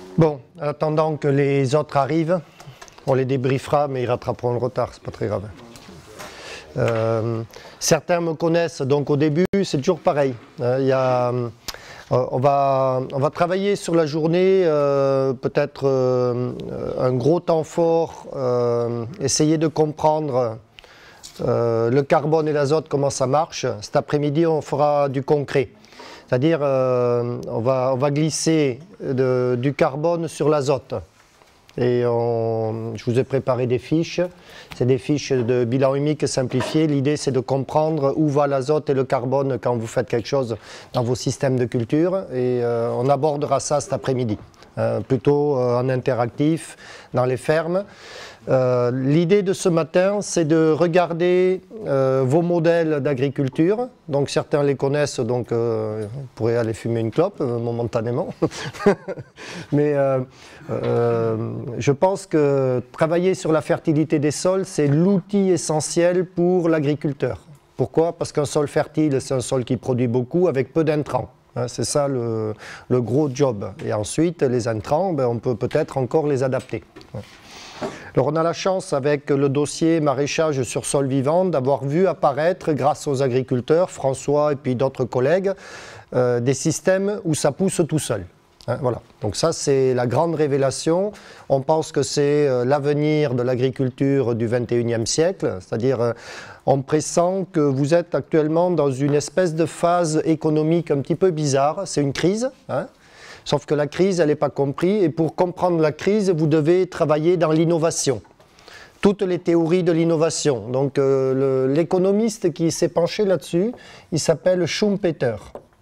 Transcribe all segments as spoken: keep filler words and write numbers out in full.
Bon, en attendant que les autres arrivent, on les débriefera, mais ils rattraperont le retard, c'est pas très grave. Euh, certains me connaissent, donc au début, c'est toujours pareil. Euh, il y a, euh, on, va, on va travailler sur la journée, euh, peut-être euh, un gros temps fort, euh, essayer de comprendre euh, le carbone et l'azote, comment ça marche. Cet après-midi, on fera du concret. C'est-à-dire, euh, on, va, on va glisser de, du carbone sur l'azote. Et on, je vous ai préparé des fiches. C'est des fiches de bilan humique simplifié. L'idée, c'est de comprendre où va l'azote et le carbone quand vous faites quelque chose dans vos systèmes de culture. Et euh, on abordera ça cet après-midi, euh, plutôt euh, en interactif, dans les fermes. Euh, L'idée de ce matin, c'est de regarder euh, vos modèles d'agriculture. Donc certains les connaissent, donc euh, vous pourrez aller fumer une clope euh, momentanément. Mais euh, euh, je pense que travailler sur la fertilité des sols, c'est l'outil essentiel pour l'agriculteur. Pourquoi? Parce qu'un sol fertile, c'est un sol qui produit beaucoup avec peu d'intrants. Hein, c'est ça le, le gros job. Et ensuite, les intrants, ben, on peut peut-être encore les adapter. Alors on a la chance avec le dossier maraîchage sur sol vivant d'avoir vu apparaître, grâce aux agriculteurs, François et puis d'autres collègues, euh, des systèmes où ça pousse tout seul. Hein, voilà. Donc ça c'est la grande révélation. On pense que c'est euh, l'avenir de l'agriculture du vingt et unième siècle, c'est-à-dire euh, on pressent que vous êtes actuellement dans une espèce de phase économique un petit peu bizarre, c'est une crise, hein. Sauf que la crise, elle n'est pas comprise, et pour comprendre la crise, vous devez travailler dans l'innovation. Toutes les théories de l'innovation. Donc euh, l'économiste qui s'est penché là-dessus, il s'appelle Schumpeter.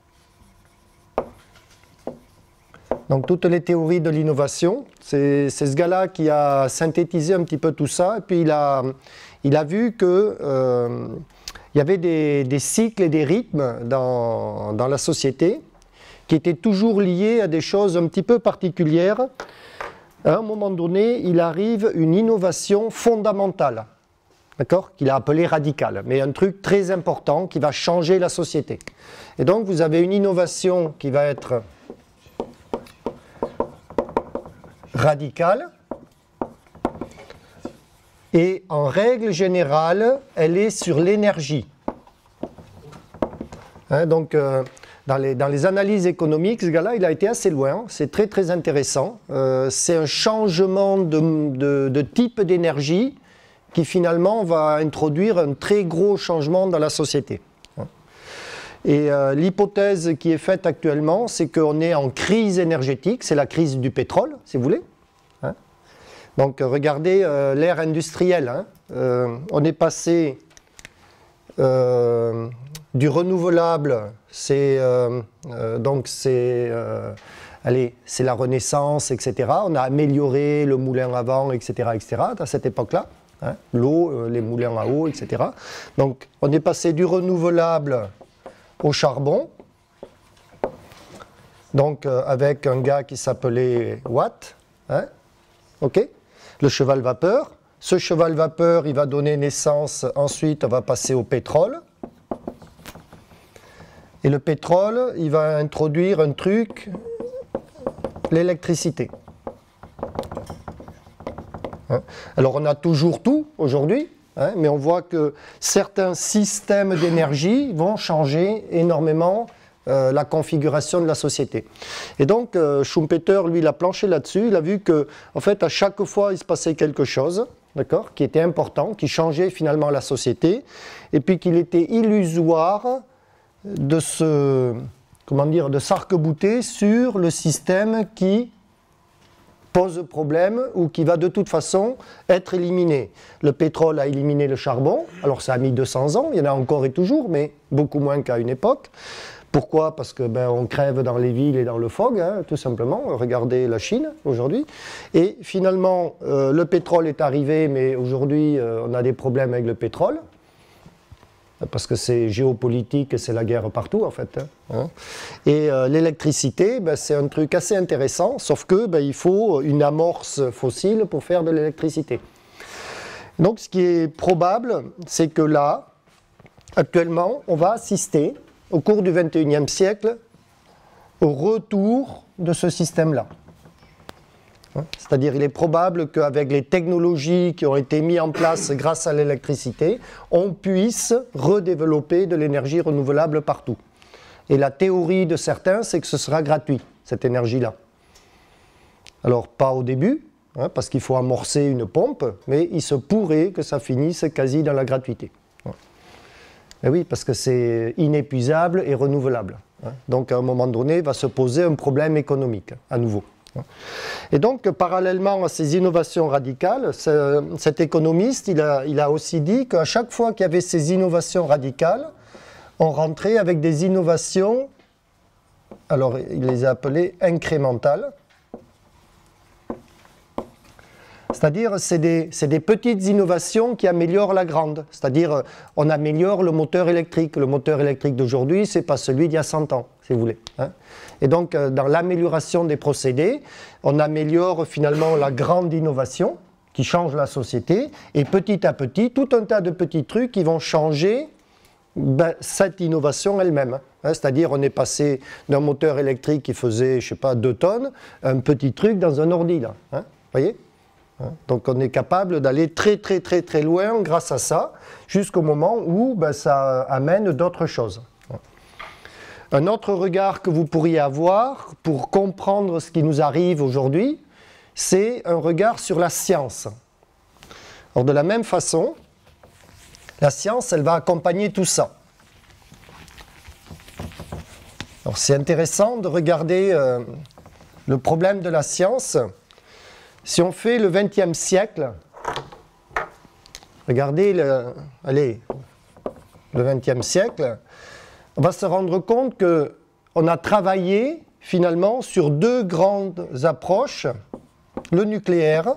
Donc toutes les théories de l'innovation, c'est ce gars-là qui a synthétisé un petit peu tout ça, et puis il a, il a vu que euh, il y avait des, des cycles et des rythmes dans, dans la société, qui était toujours lié à des choses un petit peu particulières. À un moment donné, il arrive une innovation fondamentale, d'accord, qu'il a appelée radicale, mais un truc très important qui va changer la société. Et donc, vous avez une innovation qui va être radicale, et en règle générale, elle est sur l'énergie. Hein, donc, euh, Dans les, dans les analyses économiques, ce gars-là, il a été assez loin. C'est très, très intéressant. Euh, c'est un changement de, de, de type d'énergie qui, finalement, va introduire un très gros changement dans la société. Et euh, l'hypothèse qui est faite actuellement, c'est qu'on est en crise énergétique. C'est la crise du pétrole, si vous voulez. Hein, donc, regardez euh, l'ère industrielle. Hein. Euh, on est passé euh, du renouvelable. C'est euh, euh, donc c'est euh, allez, c'est la Renaissance, et cetera. On a amélioré le moulin à vent, et cetera, et cetera. À cette époque-là, hein, l'eau, euh, les moulins à eau, et cetera. Donc, on est passé du renouvelable au charbon. Donc, euh, avec un gars qui s'appelait Watt, hein, ok, le cheval vapeur. Ce cheval vapeur, il va donner naissance. Ensuite, on va passer au pétrole. Et le pétrole, il va introduire un truc, l'électricité. Hein? Alors on a toujours tout aujourd'hui, hein, mais on voit que certains systèmes d'énergie vont changer énormément euh, la configuration de la société. Et donc euh, Schumpeter, lui, il a planché là-dessus, il a vu que, en fait, à chaque fois, il se passait quelque chose, d'accord, qui était important, qui changeait finalement la société, et puis qu'il était illusoire de se, comment dire, de s'arc-bouter sur le système qui pose problème ou qui va de toute façon être éliminé. Le pétrole a éliminé le charbon, alors ça a mis deux cents ans, il y en a encore et toujours, mais beaucoup moins qu'à une époque. Pourquoi? Parce que ben, on crève dans les villes et dans le fog, hein, tout simplement. Regardez la Chine aujourd'hui. Et finalement, euh, le pétrole est arrivé, mais aujourd'hui, euh, on a des problèmes avec le pétrole. Parce que c'est géopolitique, c'est la guerre partout en fait. Hein. Et euh, l'électricité, ben, c'est un truc assez intéressant, sauf que ben, il faut une amorce fossile pour faire de l'électricité. Donc ce qui est probable, c'est que là, actuellement, on va assister, au cours du vingt et unième siècle, au retour de ce système-là. C'est-à-dire il est probable qu'avec les technologies qui ont été mises en place grâce à l'électricité, on puisse redévelopper de l'énergie renouvelable partout. Et la théorie de certains, c'est que ce sera gratuit, cette énergie-là. Alors pas au début, hein, parce qu'il faut amorcer une pompe, mais il se pourrait que ça finisse quasi dans la gratuité. Mais oui, parce que c'est inépuisable et renouvelable. Hein. Donc à un moment donné, va se poser un problème économique, à nouveau. Et donc, parallèlement à ces innovations radicales, cet économiste, il a, il a aussi dit qu'à chaque fois qu'il y avait ces innovations radicales, on rentrait avec des innovations, alors il les a appelées incrémentales. C'est-à-dire, c'est des, c'est des petites innovations qui améliorent la grande. C'est-à-dire, on améliore le moteur électrique. Le moteur électrique d'aujourd'hui, ce n'est pas celui d'il y a cent ans, si vous voulez. Hein. Et donc, dans l'amélioration des procédés, on améliore finalement la grande innovation qui change la société. Et petit à petit, tout un tas de petits trucs qui vont changer ben, cette innovation elle-même. Hein. C'est-à-dire, on est passé d'un moteur électrique qui faisait, je ne sais pas, deux tonnes, un petit truc dans un ordi, là. Hein. Vous voyez ? Donc on est capable d'aller très très très très loin grâce à ça, jusqu'au moment où ben, ça amène d'autres choses. Un autre regard que vous pourriez avoir pour comprendre ce qui nous arrive aujourd'hui, c'est un regard sur la science. Alors de la même façon, la science, elle va accompagner tout ça. Alors c'est intéressant de regarder euh, le problème de la science. Si on fait le vingtième siècle, regardez le, allez, le vingtième siècle, on va se rendre compte qu'on a travaillé finalement sur deux grandes approches. Le nucléaire,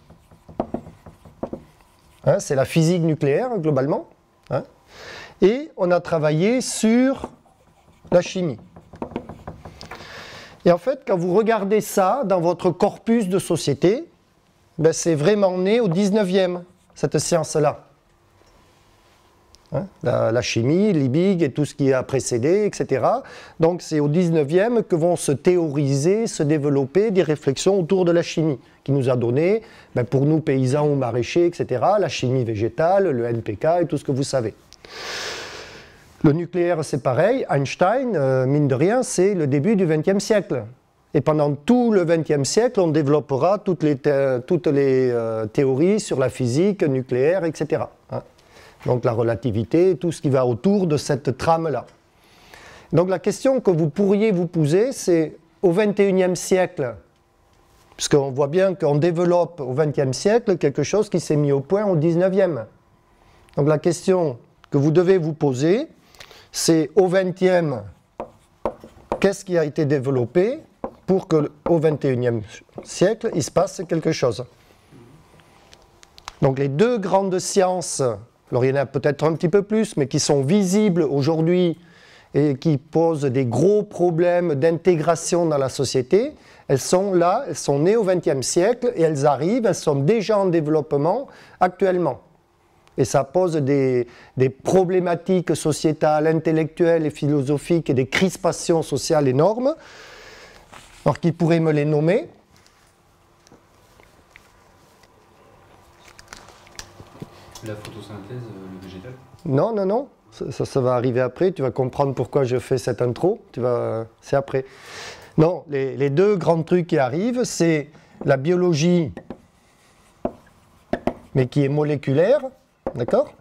hein, c'est la physique nucléaire globalement, hein, et on a travaillé sur la chimie. Et en fait, quand vous regardez ça dans votre corpus de société, ben c'est vraiment né au dix-neuvième, cette science-là. Hein, la, la chimie, l'I B I G et tout ce qui a précédé, et cetera. Donc c'est au dix-neuvième que vont se théoriser, se développer des réflexions autour de la chimie, qui nous a donné, ben pour nous paysans ou maraîchers, et cetera, la chimie végétale, le N P K et tout ce que vous savez. Le nucléaire, c'est pareil. Einstein, euh, mine de rien, c'est le début du vingtième siècle. Et pendant tout le vingtième siècle, on développera toutes les, toutes les euh, théories sur la physique nucléaire, et cetera. Hein. Donc la relativité, tout ce qui va autour de cette trame-là. Donc la question que vous pourriez vous poser, c'est au vingt et unième siècle, puisqu'on voit bien qu'on développe au vingtième siècle quelque chose qui s'est mis au point au dix-neuvième. Donc la question que vous devez vous poser, c'est au vingtième, qu'est-ce qui a été développé pour qu'au vingt et unième siècle, il se passe quelque chose. Donc les deux grandes sciences, alors il y en a peut-être un petit peu plus, mais qui sont visibles aujourd'hui et qui posent des gros problèmes d'intégration dans la société, elles sont là, elles sont nées au vingtième siècle et elles arrivent, elles sont déjà en développement actuellement. Et ça pose des, des problématiques sociétales, intellectuelles et philosophiques et des crispations sociales énormes. Alors qui pourrait me les nommer? La photosynthèse, le végétal? Non, non, non. Ça, ça, ça va arriver après. Tu vas comprendre pourquoi je fais cette intro. Tu vas... C'est après. Non, les, les deux grands trucs qui arrivent, c'est la biologie, mais qui est moléculaire. D'accord?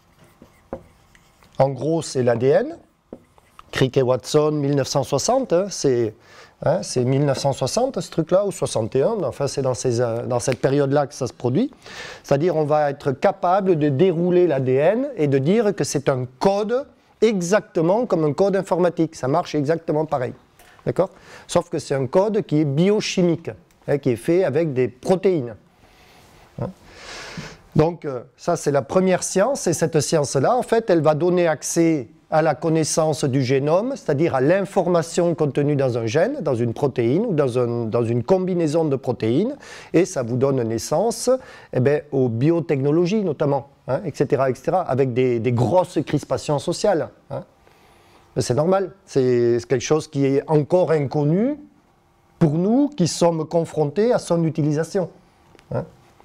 En gros, c'est l'A D N. Crick et Watson, mille neuf cent soixante, hein, c'est hein, mille neuf cent soixante ce truc-là, ou soixante et un, enfin c'est dans, ces, euh, dans cette période-là que ça se produit. C'est-à-dire on va être capable de dérouler l'A D N et de dire que c'est un code exactement comme un code informatique, ça marche exactement pareil. D'accord? Sauf que c'est un code qui est biochimique, hein, qui est fait avec des protéines. Hein? Donc euh, ça c'est la première science, et cette science-là, en fait, elle va donner accès à la connaissance du génome, c'est-à-dire à l'information contenue dans un gène, dans une protéine ou dans, un, dans une combinaison de protéines, et ça vous donne naissance eh bien, aux biotechnologies notamment, hein, et cetera, et cetera, avec des, des grosses crispations sociales. Hein. C'est normal, c'est quelque chose qui est encore inconnu pour nous nous qui sommes confrontés à son utilisation. Hein.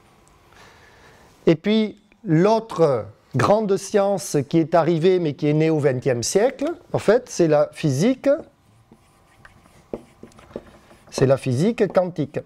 Et puis, l'autre grande science qui est arrivée, mais qui est née au vingtième siècle, en fait, c'est la physique, c'est la physique quantique.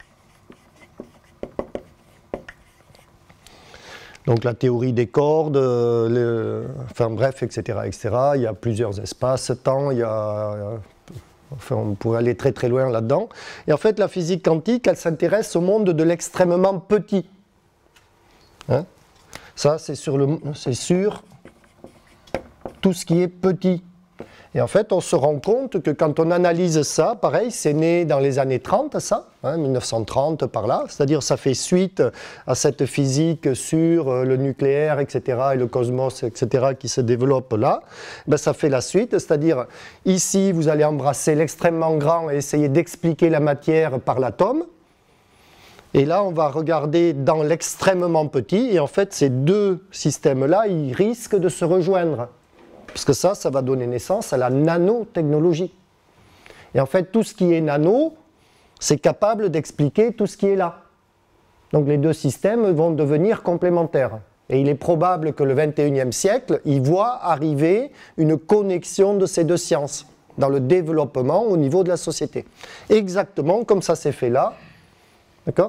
Donc la théorie des cordes, le, enfin bref, et cetera, et cetera. Il y a plusieurs espaces, temps, il y a, enfin on pourrait aller très très loin là-dedans. Et en fait, la physique quantique, elle s'intéresse au monde de l'extrêmement petit. Hein? Ça, c'est sur, le, c'est sur tout ce qui est petit. Et en fait, on se rend compte que quand on analyse ça, pareil, c'est né dans les années trente, ça, hein, mille neuf cent trente par là, c'est-à-dire ça fait suite à cette physique sur le nucléaire, et cetera, et le cosmos, et cetera, qui se développe là. Ben, ça fait la suite, c'est-à-dire ici, vous allez embrasser l'extrêmement grand et essayer d'expliquer la matière par l'atome. Et là, on va regarder dans l'extrêmement petit, et en fait, ces deux systèmes-là, ils risquent de se rejoindre. Parce que ça, ça va donner naissance à la nanotechnologie. Et en fait, tout ce qui est nano, c'est capable d'expliquer tout ce qui est là. Donc les deux systèmes vont devenir complémentaires. Et il est probable que le vingt et unième siècle, il voit arriver une connexion de ces deux sciences dans le développement au niveau de la société. Exactement comme ça s'est fait là. D'accord ?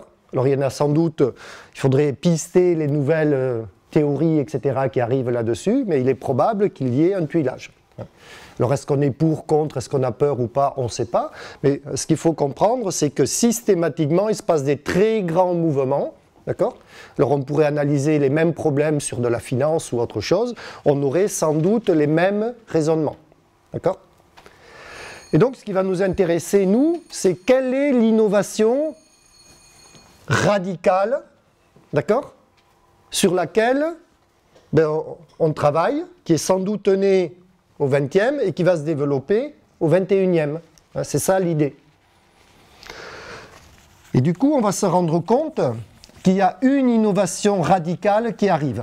Alors il y en a sans doute, il faudrait pister les nouvelles euh, théories, et cetera, qui arrivent là-dessus, mais il est probable qu'il y ait un tuilage. Alors est-ce qu'on est pour, contre, est-ce qu'on a peur ou pas, on ne sait pas, mais ce qu'il faut comprendre, c'est que systématiquement, il se passe des très grands mouvements, d'accord ? Alors on pourrait analyser les mêmes problèmes sur de la finance ou autre chose, on aurait sans doute les mêmes raisonnements, d'accord ? Et donc ce qui va nous intéresser, nous, c'est quelle est l'innovation radicale, d'accord ? Sur laquelle ben, on, on travaille, qui est sans doute née au vingtième et qui va se développer au vingt et unième. Hein, c'est ça l'idée. Et du coup, on va se rendre compte qu'il y a une innovation radicale qui arrive.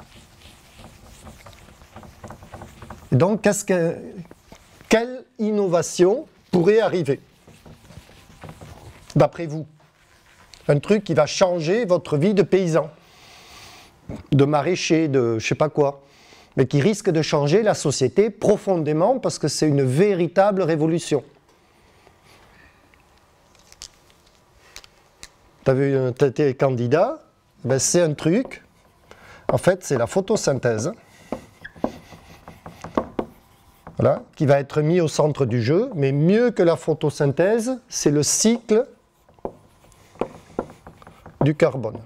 Et donc, qu'est-ce que, quelle innovation pourrait arriver, d'après vous? Un truc qui va changer votre vie de paysan, de maraîcher, de je sais pas quoi, mais qui risque de changer la société profondément parce que c'est une véritable révolution. Tu as vu, tu étais candidat, ben c'est un truc, en fait c'est la photosynthèse, voilà, qui va être mis au centre du jeu, mais mieux que la photosynthèse, c'est le cycle du carbone.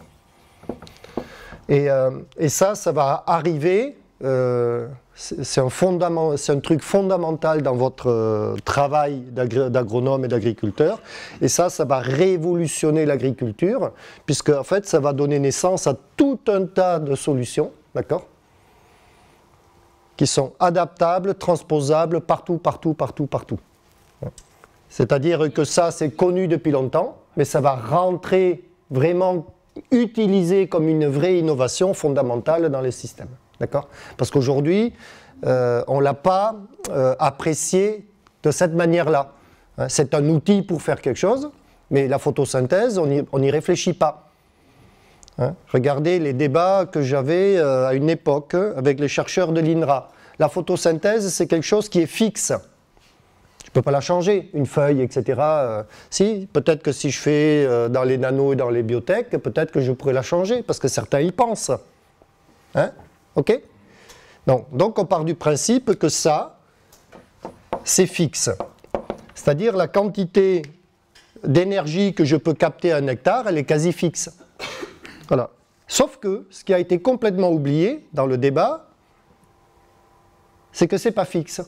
Et, euh, et ça, ça va arriver, euh, c'est un, fondament, c'est un truc fondamental dans votre euh, travail d'agronome et d'agriculteur. Et ça, ça va révolutionner l'agriculture, puisque en fait, ça va donner naissance à tout un tas de solutions, d'accord, qui sont adaptables, transposables partout, partout, partout, partout. C'est-à-dire que ça, c'est connu depuis longtemps, mais ça va rentrer vraiment utilisé comme une vraie innovation fondamentale dans les systèmes. D'accord ? Parce qu'aujourd'hui, euh, on ne l'a pas euh, apprécié de cette manière-là. Hein, c'est un outil pour faire quelque chose, mais la photosynthèse, on n'y réfléchit pas. Hein, regardez les débats que j'avais euh, à une époque avec les chercheurs de l'INRA. La photosynthèse, c'est quelque chose qui est fixe. Je ne peux pas la changer, une feuille, et cetera. Euh, si, peut-être que si je fais euh, dans les nanos et dans les biotech, peut-être que je pourrais la changer, parce que certains y pensent. Hein? Ok? Donc, donc on part du principe que ça, c'est fixe. C'est-à-dire la quantité d'énergie que je peux capter à un hectare, elle est quasi fixe. Voilà. Sauf que, ce qui a été complètement oublié dans le débat, c'est que ce n'est pas fixe.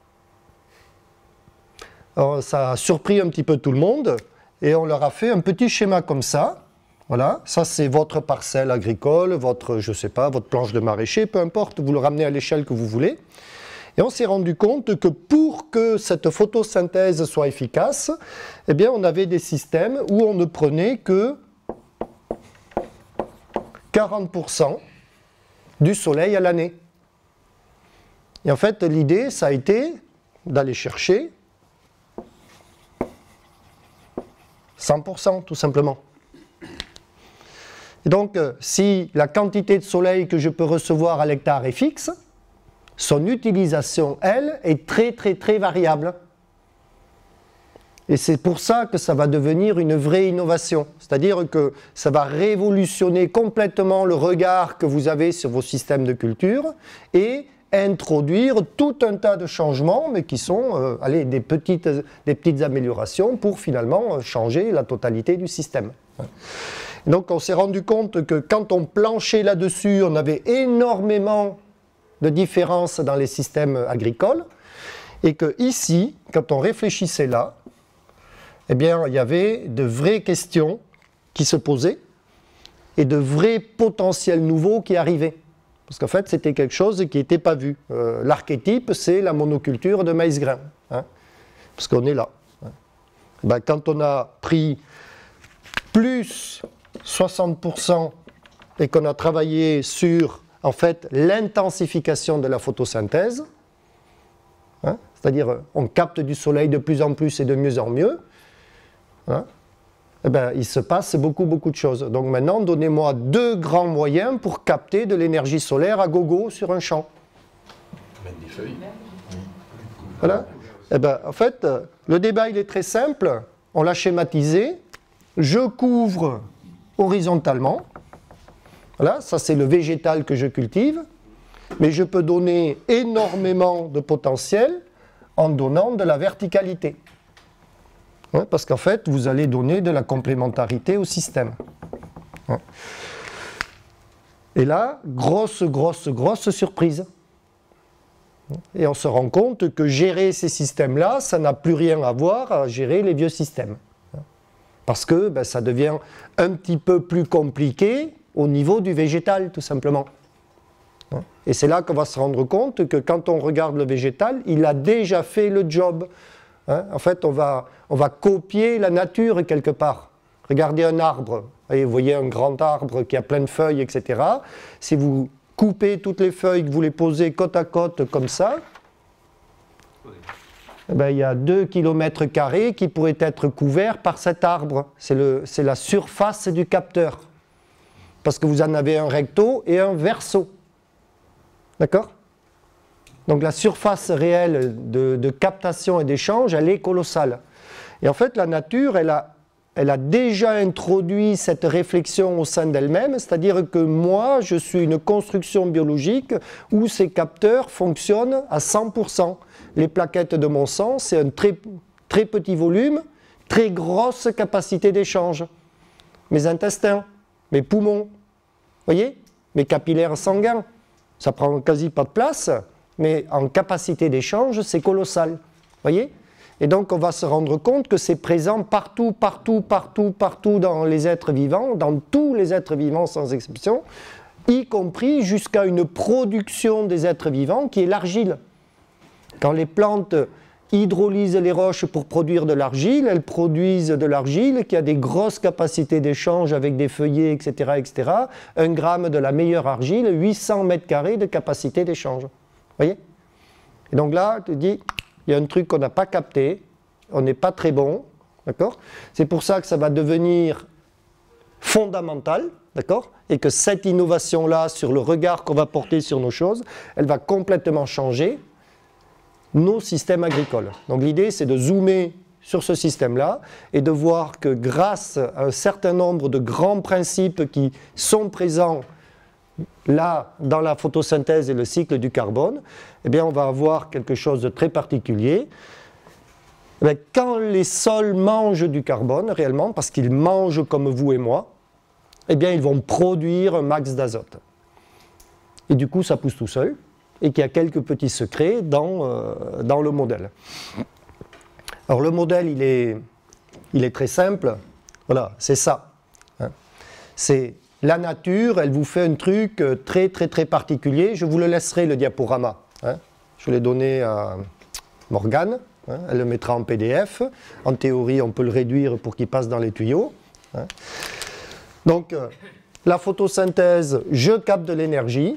Alors, ça a surpris un petit peu tout le monde et on leur a fait un petit schéma comme ça. Voilà, ça c'est votre parcelle agricole, votre, je sais pas, votre planche de maraîcher, peu importe, vous le ramenez à l'échelle que vous voulez. Et on s'est rendu compte que pour que cette photosynthèse soit efficace, eh bien on avait des systèmes où on ne prenait que quarante pour cent du soleil à l'année. Et en fait, l'idée, ça a été d'aller chercher cent pour cent tout simplement. Et donc, euh, si la quantité de soleil que je peux recevoir à l'hectare est fixe, son utilisation, elle, est très très très variable. Et c'est pour ça que ça va devenir une vraie innovation. C'est-à-dire que ça va révolutionner complètement le regard que vous avez sur vos systèmes de culture et introduire tout un tas de changements, mais qui sont euh, allez, des, petites, des petites améliorations pour finalement changer la totalité du système. Donc on s'est rendu compte que quand on planchait là-dessus, on avait énormément de différences dans les systèmes agricoles, et que ici, quand on réfléchissait là, eh bien, il y avait de vraies questions qui se posaient et de vrais potentiels nouveaux qui arrivaient. Parce qu'en fait, c'était quelque chose qui n'était pas vu. Euh, L'archétype, c'est la monoculture de maïs grain. Hein, parce qu'on est là. Hein. Ben, quand on a pris plus soixante pour cent et qu'on a travaillé sur en fait, l'intensification de la photosynthèse, hein, c'est-à-dire on capte du soleil de plus en plus et de mieux en mieux, hein, eh ben, il se passe beaucoup, beaucoup de choses. Donc maintenant, donnez-moi deux grands moyens pour capter de l'énergie solaire à gogo sur un champ. Mettre des feuilles. Voilà. Eh ben, en fait, le débat, il est très simple. On l'a schématisé. Je couvre horizontalement. Voilà, ça c'est le végétal que je cultive. Mais je peux donner énormément de potentiel en donnant de la verticalité. Ouais, parce qu'en fait, vous allez donner de la complémentarité au système. Ouais. Et là, grosse, grosse, grosse surprise. Et on se rend compte que gérer ces systèmes-là, ça n'a plus rien à voir à gérer les vieux systèmes. Parce que ben, ça devient un petit peu plus compliqué au niveau du végétal, tout simplement. Et c'est là qu'on va se rendre compte que quand on regarde le végétal, il a déjà fait le job. Hein, en fait, on va, on va copier la nature quelque part. Regardez un arbre. Vous voyez un grand arbre qui a plein de feuilles, et cetera. Si vous coupez toutes les feuilles, que vous les posez côte à côte comme ça, eh ben, il y a deux kilomètres carrés qui pourraient être couverts par cet arbre. C'est la surface du capteur. Parce que vous en avez un recto et un verso. D'accord ? Donc la surface réelle de, de captation et d'échange, elle est colossale. Et en fait, la nature, elle a, elle a déjà introduit cette réflexion au sein d'elle-même, c'est-à-dire que moi, je suis une construction biologique où ces capteurs fonctionnent à cent pour cent. Les plaquettes de mon sang, c'est un très, très petit volume, très grosse capacité d'échange. Mes intestins, mes poumons, vous voyez, mes capillaires sanguins, ça prend quasi pas de place, mais en capacité d'échange, c'est colossal. Voyez ? Et donc, on va se rendre compte que c'est présent partout, partout, partout, partout dans les êtres vivants, dans tous les êtres vivants sans exception, y compris jusqu'à une production des êtres vivants qui est l'argile. Quand les plantes hydrolysent les roches pour produire de l'argile, elles produisent de l'argile qui a des grosses capacités d'échange avec des feuillets, et cetera, et cetera. Un gramme de la meilleure argile, huit cents mètres carrés de capacité d'échange. Voyez ? Et donc là, tu te dis, il y a un truc qu'on n'a pas capté, on n'est pas très bon, d'accord ? C'est pour ça que ça va devenir fondamental, d'accord ? Et que cette innovation-là, sur le regard qu'on va porter sur nos choses, elle va complètement changer nos systèmes agricoles. Donc l'idée, c'est de zoomer sur ce système-là et de voir que grâce à un certain nombre de grands principes qui sont présents là, dans la photosynthèse et le cycle du carbone, eh bien, on va avoir quelque chose de très particulier. Eh bien, quand les sols mangent du carbone, réellement, parce qu'ils mangent comme vous et moi, eh bien, ils vont produire un max d'azote. Et du coup, ça pousse tout seul, et qu'il y a quelques petits secrets dans, euh, dans le modèle. Alors, le modèle, il est, il est très simple. Voilà, c'est ça. Hein. C'est la nature, elle vous fait un truc très très très particulier. Je vous le laisserai le diaporama. Hein. Je l'ai donné à Morgane. Hein. Elle le mettra en P D F. En théorie, on peut le réduire pour qu'il passe dans les tuyaux. Hein. Donc, euh, la photosynthèse, je capte de l'énergie.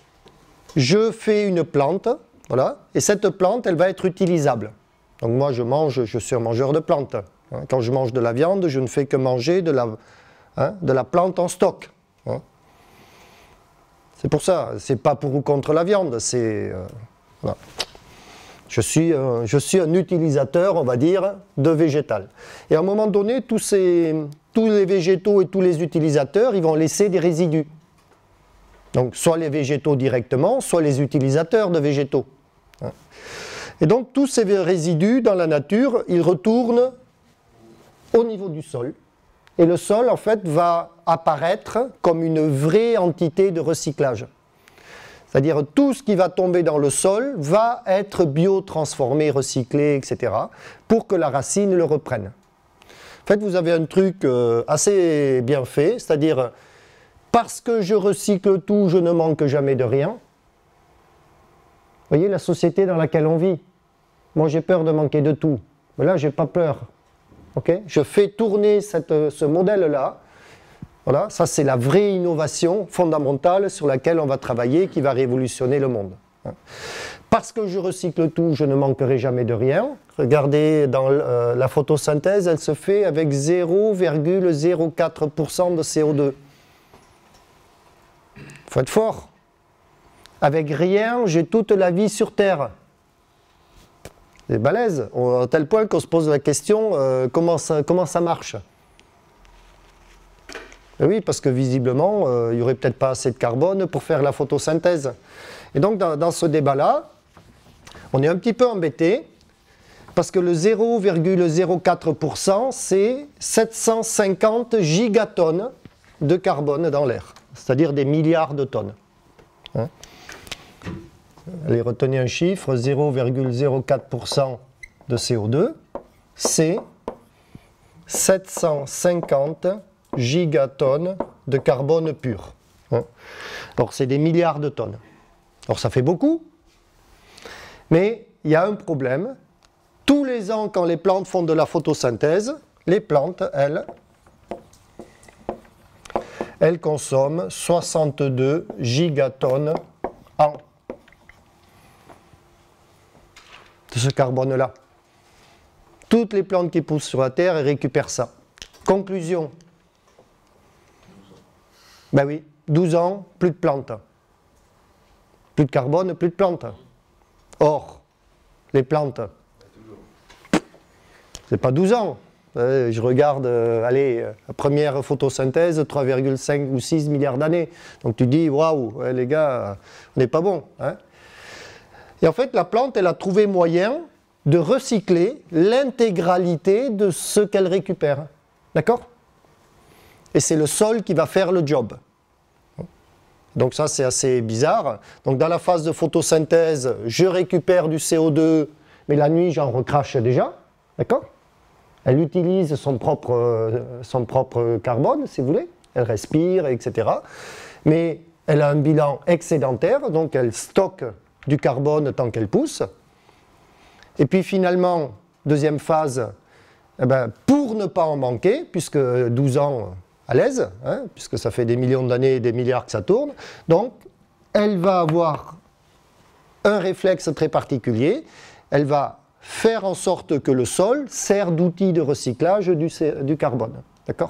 Je fais une plante. Voilà. Et cette plante, elle va être utilisable. Donc moi, je mange, je suis un mangeur de plantes. Hein. Quand je mange de la viande, je ne fais que manger de la, hein, de la plante en stock. Hein. C'est pour ça, c'est pas pour ou contre la viande, c'est... Euh, voilà. Je suis, euh, je suis un utilisateur, on va dire, de végétal. Et à un moment donné, tous, ces, tous les végétaux et tous les utilisateurs, ils vont laisser des résidus. Donc, soit les végétaux directement, soit les utilisateurs de végétaux. Et donc, tous ces résidus dans la nature, ils retournent au niveau du sol. Et le sol, en fait, va apparaître comme une vraie entité de recyclage. C'est-à-dire tout ce qui va tomber dans le sol va être biotransformé, recyclé, et cetera, pour que la racine le reprenne. En fait, vous avez un truc euh, assez bien fait, c'est-à-dire parce que je recycle tout, je ne manque jamais de rien. Vous voyez la société dans laquelle on vit. Moi, j'ai peur de manquer de tout. Mais là, je n'ai pas peur. Okay, je fais tourner cette, ce modèle-là. Voilà, ça c'est la vraie innovation fondamentale sur laquelle on va travailler, qui va révolutionner le monde. Parce que je recycle tout, je ne manquerai jamais de rien. Regardez, dans euh, la photosynthèse, elle se fait avec zéro virgule zéro quatre pour cent de C O deux. Il faut être fort. Avec rien, j'ai toute la vie sur Terre. C'est balèze, à tel point qu'on se pose la question, euh, comment, ça, comment ça marche? Et oui, parce que visiblement, euh, il n'y aurait peut-être pas assez de carbone pour faire la photosynthèse. Et donc, dans, dans ce débat-là, on est un petit peu embêté, parce que le zéro virgule zéro quatre pour cent, c'est sept cent cinquante gigatonnes de carbone dans l'air, c'est-à-dire des milliards de tonnes. Hein? Allez, retenez un chiffre, zéro virgule zéro quatre pour cent de C O deux, c'est sept cent cinquante gigatonnes de carbone pur. Hein. Alors c'est des milliards de tonnes. Alors ça fait beaucoup, mais il y a un problème. Tous les ans, quand les plantes font de la photosynthèse, les plantes, elles, elles consomment soixante-deux gigatonnes an de ce carbone-là. Toutes les plantes qui poussent sur la Terre, elles récupèrent ça. Conclusion. Ben oui, douze ans, plus de plantes. Plus de carbone, plus de plantes. Or, les plantes, c'est pas douze ans. Je regarde, euh, allez, la première photosynthèse, trois virgule cinq ou six milliards d'années. Donc tu dis, waouh, ouais, les gars, on n'est pas bon. Hein. Et en fait, la plante, elle a trouvé moyen de recycler l'intégralité de ce qu'elle récupère. D'accord? Et c'est le sol qui va faire le job. Donc ça, c'est assez bizarre. Donc dans la phase de photosynthèse, je récupère du C O deux, mais la nuit, j'en recrache déjà. D'accord? Elle utilise son propre, euh, son propre carbone, si vous voulez. Elle respire, et cetera. Mais elle a un bilan excédentaire, donc elle stocke du carbone tant qu'elle pousse. Et puis finalement, deuxième phase, eh ben, pour ne pas en manquer, puisque douze ans à l'aise, hein, puisque ça fait des millions d'années et des milliards que ça tourne, donc elle va avoir un réflexe très particulier, elle va faire en sorte que le sol sert d'outil de recyclage du, du carbone. D'accord?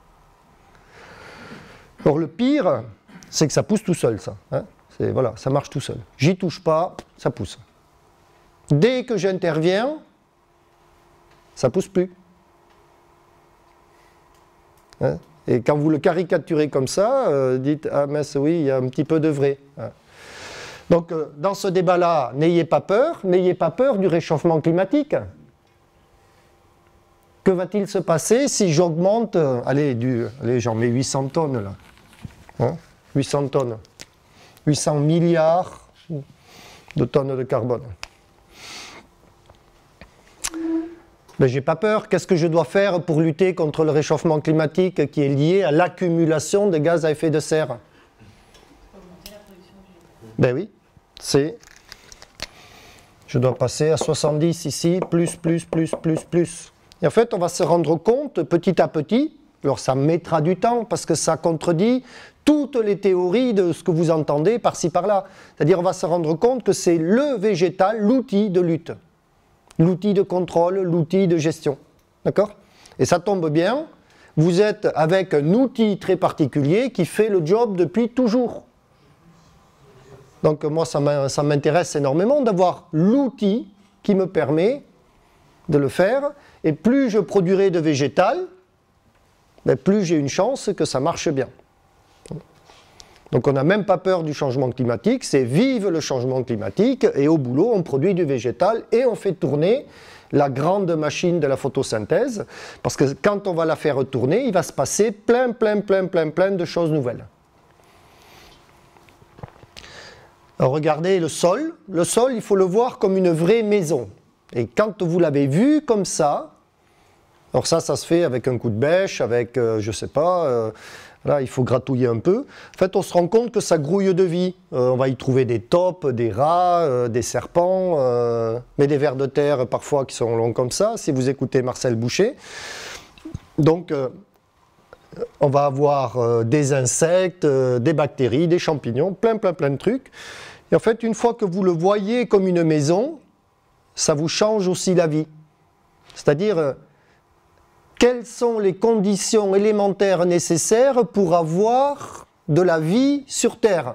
Or le pire, c'est que ça pousse tout seul, ça. Hein, voilà, ça marche tout seul. J'y touche pas, ça pousse. Dès que j'interviens, ça ne pousse plus. Hein? Et quand vous le caricaturez comme ça, euh, dites « Ah mince, oui, il y a un petit peu de vrai. Hein. » Donc, euh, dans ce débat-là, n'ayez pas peur, n'ayez pas peur du réchauffement climatique. Que va-t-il se passer si j'augmente, euh, allez, du, allez j'en mets huit cents tonnes là, hein, huit cents tonnes, huit cents milliards de tonnes de carbone. Ben, j'ai pas peur. Qu'est-ce que je dois faire pour lutter contre le réchauffement climatique qui est lié à l'accumulation de gaz à effet de serre? Ben oui, c'est... Je dois passer à soixante-dix ici, plus, plus, plus, plus, plus. Et en fait, on va se rendre compte petit à petit, alors ça mettra du temps parce que ça contredit toutes les théories de ce que vous entendez par-ci par-là. C'est-à-dire on va se rendre compte que c'est le végétal, l'outil de lutte. L'outil de contrôle, l'outil de gestion. D'accord? Et ça tombe bien, vous êtes avec un outil très particulier qui fait le job depuis toujours. Donc moi, ça m'intéresse énormément d'avoir l'outil qui me permet de le faire. Et plus je produirai de végétal, ben plus j'ai une chance que ça marche bien. Donc on n'a même pas peur du changement climatique, c'est vive le changement climatique, et au boulot on produit du végétal et on fait tourner la grande machine de la photosynthèse, parce que quand on va la faire tourner, il va se passer plein, plein, plein, plein, plein de choses nouvelles. Alors regardez le sol, le sol il faut le voir comme une vraie maison, et quand vous l'avez vu comme ça, alors ça, ça se fait avec un coup de bêche, avec, euh, je sais pas, euh, là, il faut gratouiller un peu. En fait, on se rend compte que ça grouille de vie. Euh, on va y trouver des taupes, des rats, euh, des serpents, euh, mais des vers de terre parfois qui sont longs comme ça, si vous écoutez Marcel Boucher. Donc, euh, on va avoir euh, des insectes, euh, des bactéries, des champignons, plein, plein, plein de trucs. Et en fait, une fois que vous le voyez comme une maison, ça vous change aussi la vie. C'est-à-dire... Euh, quelles sont les conditions élémentaires nécessaires pour avoir de la vie sur Terre?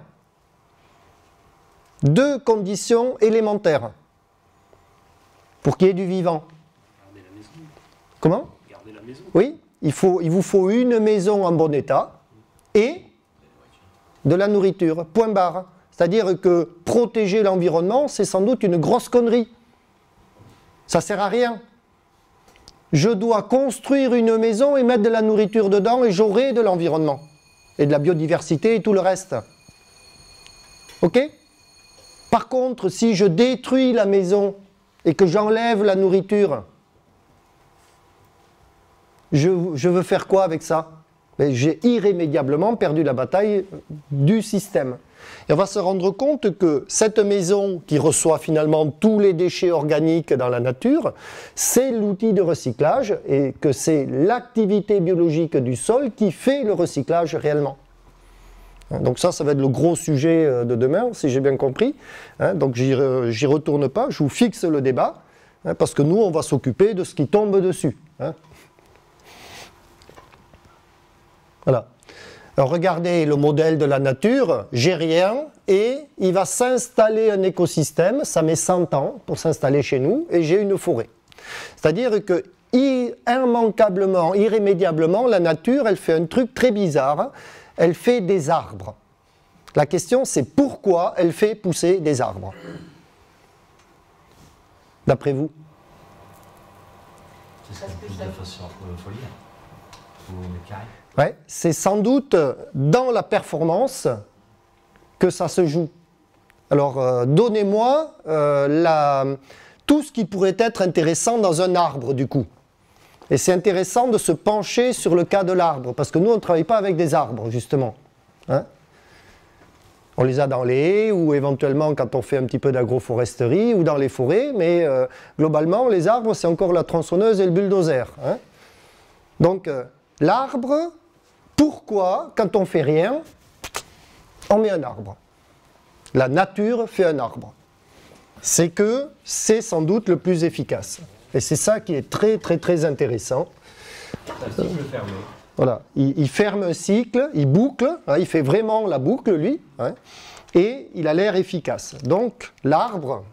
Deux conditions élémentaires pour qu'il y ait du vivant. Garder la maison. Comment? Garder la maison. Oui, il, faut, il vous faut une maison en bon état et de la nourriture, point barre. C'est-à-dire que protéger l'environnement, c'est sans doute une grosse connerie. Ça ne sert à rien. Je dois construire une maison et mettre de la nourriture dedans et j'aurai de l'environnement. Et de la biodiversité et tout le reste. Ok? Par contre, si je détruis la maison et que j'enlève la nourriture, je, je veux faire quoi avec ça? J'ai irrémédiablement perdu la bataille du système. Et on va se rendre compte que cette maison qui reçoit finalement tous les déchets organiques dans la nature, c'est l'outil de recyclage et que c'est l'activité biologique du sol qui fait le recyclage réellement. Donc ça, ça va être le gros sujet de demain, si j'ai bien compris. Donc j'y retourne pas, je vous fixe le débat, parce que nous, on va s'occuper de ce qui tombe dessus. Voilà. Alors regardez le modèle de la nature, j'ai rien, et il va s'installer un écosystème, ça met cent ans pour s'installer chez nous, et j'ai une forêt. C'est-à-dire que immanquablement, irrémédiablement, la nature, elle fait un truc très bizarre, elle fait des arbres. La question, c'est pourquoi elle fait pousser des arbres? D'après vous? C'est ce qu'on pousse de façon foliaire au mètre carré. Ouais, c'est sans doute dans la performance que ça se joue. Alors, euh, donnez-moi euh, la... tout ce qui pourrait être intéressant dans un arbre, du coup. Et c'est intéressant de se pencher sur le cas de l'arbre, parce que nous, on ne travaille pas avec des arbres, justement. Hein? On les a dans les haies, ou éventuellement quand on fait un petit peu d'agroforesterie, ou dans les forêts, mais euh, globalement, les arbres, c'est encore la tronçonneuse et le bulldozer. Hein? Donc, euh, l'arbre... Pourquoi, quand on ne fait rien, on met un arbre? La nature fait un arbre. C'est que c'est sans doute le plus efficace. Et c'est ça qui est très très très intéressant. Un cycle fermé. Voilà, il, il ferme un cycle, il boucle, hein, il fait vraiment la boucle lui, hein, et il a l'air efficace. Donc l'arbre,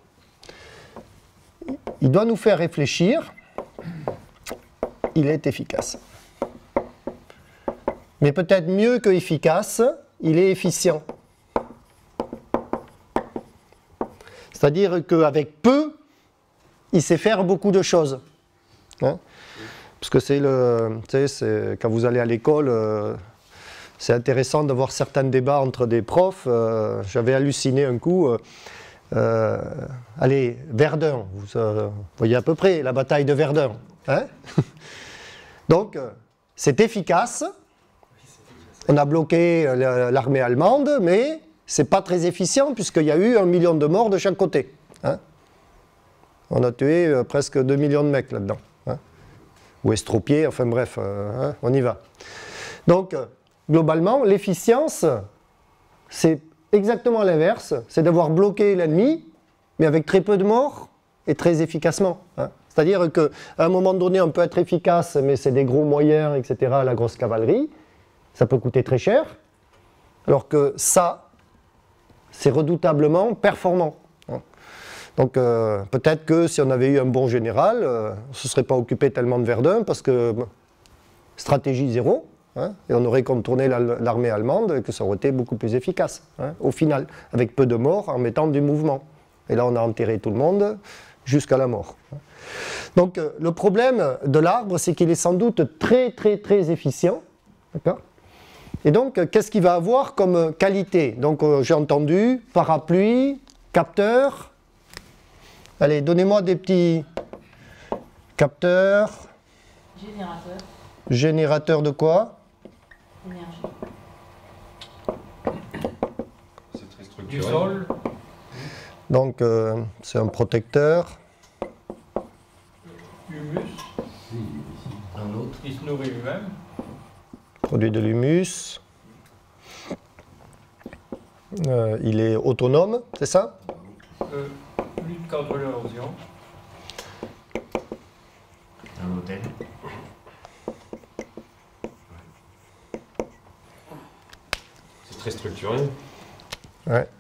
il doit nous faire réfléchir, il est efficace. Mais peut-être mieux que efficace, il est efficient. C'est-à-dire qu'avec peu, il sait faire beaucoup de choses. Hein? Parce que c'est le, tu sais, quand vous allez à l'école, euh, c'est intéressant de voir certains débats entre des profs. Euh, J'avais halluciné un coup. Euh, euh, allez, Verdun, vous euh, voyez à peu près la bataille de Verdun. Hein? Donc, euh, c'est efficace. On a bloqué l'armée allemande, mais ce n'est pas très efficient puisqu'il y a eu un million de morts de chaque côté. Hein? On a tué euh, presque deux millions de mecs là-dedans. Hein? Ou estropiés, enfin bref, euh, hein, on y va. Donc, euh, globalement, l'efficience, c'est exactement l'inverse. C'est d'avoir bloqué l'ennemi, mais avec très peu de morts et très efficacement. Hein? C'est-à-dire qu'à un moment donné, on peut être efficace, mais c'est des gros moyens, et cetera, la grosse cavalerie, ça peut coûter très cher, alors que ça, c'est redoutablement performant. Donc euh, peut-être que si on avait eu un bon général, euh, on ne se serait pas occupé tellement de Verdun, parce que bon, stratégie zéro, hein, et on aurait contourné l'armée allemande, et que ça aurait été beaucoup plus efficace, hein, au final, avec peu de morts, en mettant du mouvement. Et là, on a enterré tout le monde jusqu'à la mort. Donc euh, le problème de l'arbre, c'est qu'il est sans doute très très très efficient, d'accord ? Et donc, euh, qu'est-ce qu'il va avoir comme qualité? Donc euh, j'ai entendu parapluie, capteur. Allez, donnez-moi des petits capteurs. Générateur. Générateur de quoi? Énergie. C'est très structuré. Du sol, Donc, euh, c'est un protecteur. humus, Un autre. il se nourrit lui-même. Produit de l'humus. Euh, il est autonome, c'est ça? Euh, lutte contre l'érosion. Un hôtel. C'est très structuré. Ouais.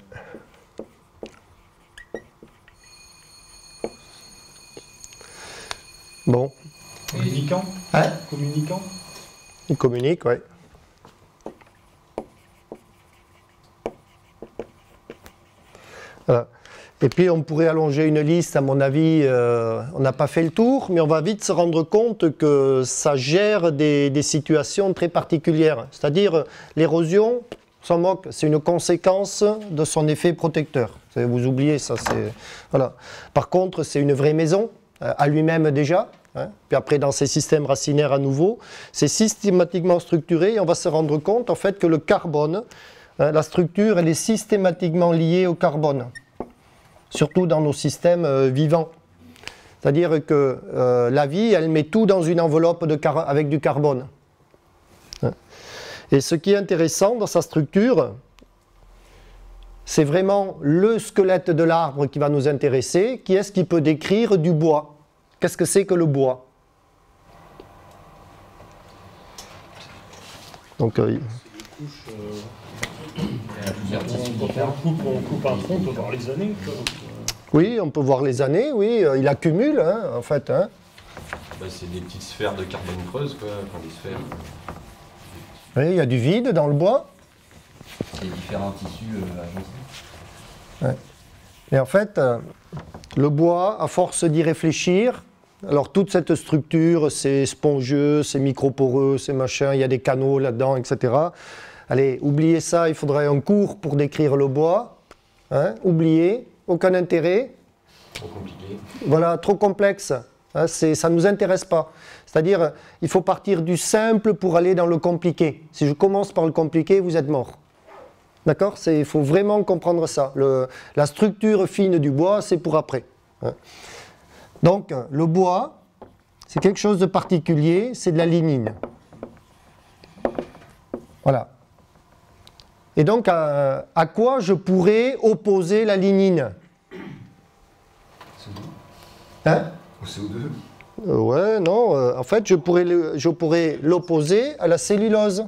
Bon. Communicant. Hein? Communicant. Il communique, oui. Voilà. Et puis on pourrait allonger une liste, à mon avis, euh, on n'a pas fait le tour, mais on va vite se rendre compte que ça gère des, des situations très particulières. C'est-à-dire l'érosion, on s'en moque, c'est une conséquence de son effet protecteur. Vous oubliez ça, c'est... Voilà. Par contre, c'est une vraie maison, euh, à lui-même déjà. Hein. Puis après, dans ces systèmes racinaires à nouveau, c'est systématiquement structuré et on va se rendre compte en fait que le carbone, hein, la structure, elle est systématiquement liée au carbone, surtout dans nos systèmes euh, vivants. C'est-à-dire que euh, la vie, elle met tout dans une enveloppe de car avec du carbone. Hein. Et ce qui est intéressant dans sa structure, c'est vraiment le squelette de l'arbre qui va nous intéresser. Qui est-ce qui peut décrire du bois? Qu'est-ce que c'est que le bois? Donc, euh, Couche, euh, Il y a plusieurs tissus quand on différents. coupe, on coupe un tronc, on peut voir les années. quoi. oui, on peut voir les années, oui, euh, il accumule, hein, en fait. Hein. Bah, c'est des petites sphères de carbone creuse, quoi. Enfin, des sphères. Oui, il y a du vide dans le bois. Des différents tissus euh, agencés. Et en fait, euh, le bois, à force d'y réfléchir, alors toute cette structure, c'est spongieux, c'est microporeux, c'est machin, il y a des canaux là-dedans, et cetera. Allez, oubliez ça, il faudrait un cours pour décrire le bois. Hein, oubliez, aucun intérêt. Trop compliqué. Voilà, trop complexe. Hein, c'est, ça ne nous intéresse pas. C'est-à-dire, il faut partir du simple pour aller dans le compliqué. Si je commence par le compliqué, vous êtes mort. D'accord? Il faut vraiment comprendre ça. Le, la structure fine du bois, c'est pour après. Hein. Donc, le bois, c'est quelque chose de particulier, c'est de la lignine. Voilà. Et donc, à, à quoi je pourrais opposer la lignine? Hein? Au C O deux. Euh, ouais, non. Euh, en fait, je pourrais, le- je pourrais l'opposer à la cellulose.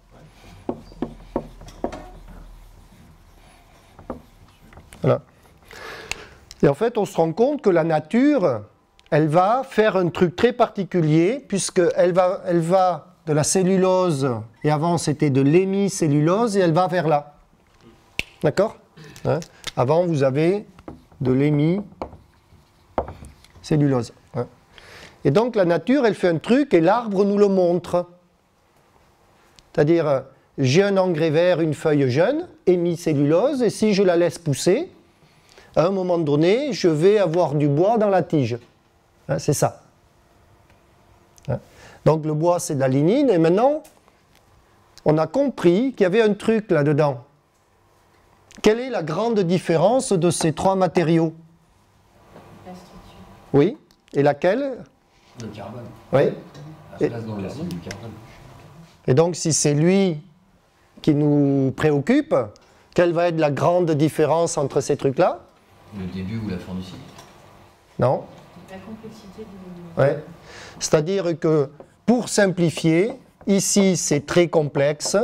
Voilà. Et en fait, on se rend compte que la nature, elle va faire un truc très particulier, puisqu'elle va, elle va de la cellulose, et avant c'était de l'hémicellulose, et elle va vers là. D'accord? Hein? Avant, vous avez de l'hémicellulose. Hein? Et donc, la nature, elle fait un truc, et l'arbre nous le montre. C'est-à-dire, j'ai un engrais vert, une feuille jeune, hémicellulose, et si je la laisse pousser, à un moment donné, je vais avoir du bois dans la tige. Hein, c'est ça. Hein. Donc le bois, c'est de la lignine, et maintenant, on a compris qu'il y avait un truc là-dedans. Quelle est la grande différence de ces trois matériaux? La structure. Oui. Et laquelle? Le carbone. Oui. La place dans le c'est du carbone. Et donc, si c'est lui qui nous préoccupe, quelle va être la grande différence entre ces trucs-là? Le début ou la fin du cycle. Non. La complexité du... Ouais. C'est-à-dire que, pour simplifier, ici c'est très complexe.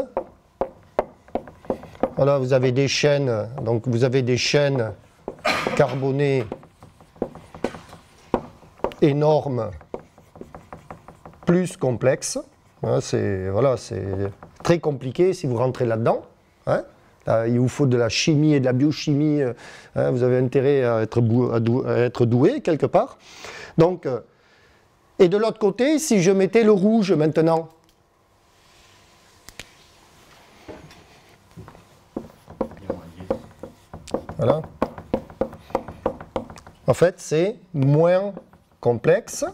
Voilà, vous avez des chaînes, donc vous avez des chaînes carbonées énormes, plus complexes. Hein, c'est voilà, c'est très compliqué si vous rentrez là-dedans. Hein. Là, il vous faut de la chimie et de la biochimie. Hein, vous avez intérêt à être, bou à dou à être doué quelque part. Donc, euh, et de l'autre côté, si je mettais le rouge maintenant, voilà. En fait, c'est moins complexe.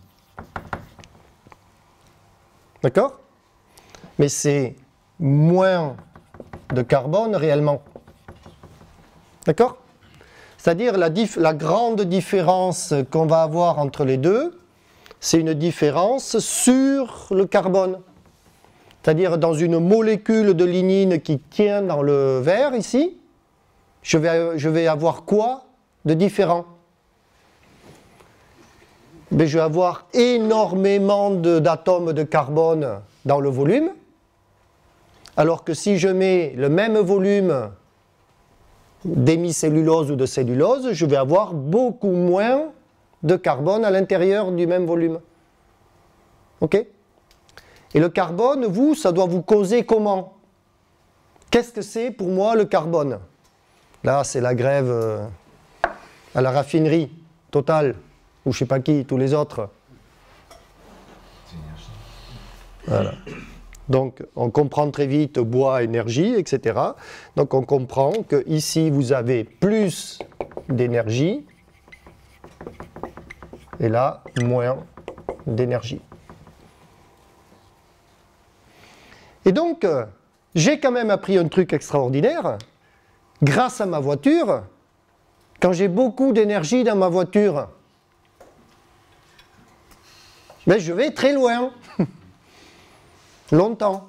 D'accord? Mais c'est moins de carbone réellement. D'accord? C'est-à-dire la, la grande différence qu'on va avoir entre les deux, c'est une différence sur le carbone. C'est-à-dire dans une molécule de lignine qui tient dans le verre ici, je vais, je vais avoir quoi de différent? Mais je vais avoir énormément d'atomes de, de carbone dans le volume, alors que si je mets le même volume d'hémicellulose ou de cellulose, je vais avoir beaucoup moins de carbone à l'intérieur du même volume. Ok? Et le carbone, vous, ça doit vous causer comment? Qu'est-ce que c'est pour moi le carbone? Là, c'est la grève euh, à la raffinerie, Total, ou je ne sais pas qui, tous les autres. Voilà. Donc, on comprend très vite bois, énergie, et cetera. Donc, on comprend que ici, vous avez plus d'énergie, et là, moins d'énergie. Et donc, euh, j'ai quand même appris un truc extraordinaire. Grâce à ma voiture, quand j'ai beaucoup d'énergie dans ma voiture, mais je vais très loin, longtemps.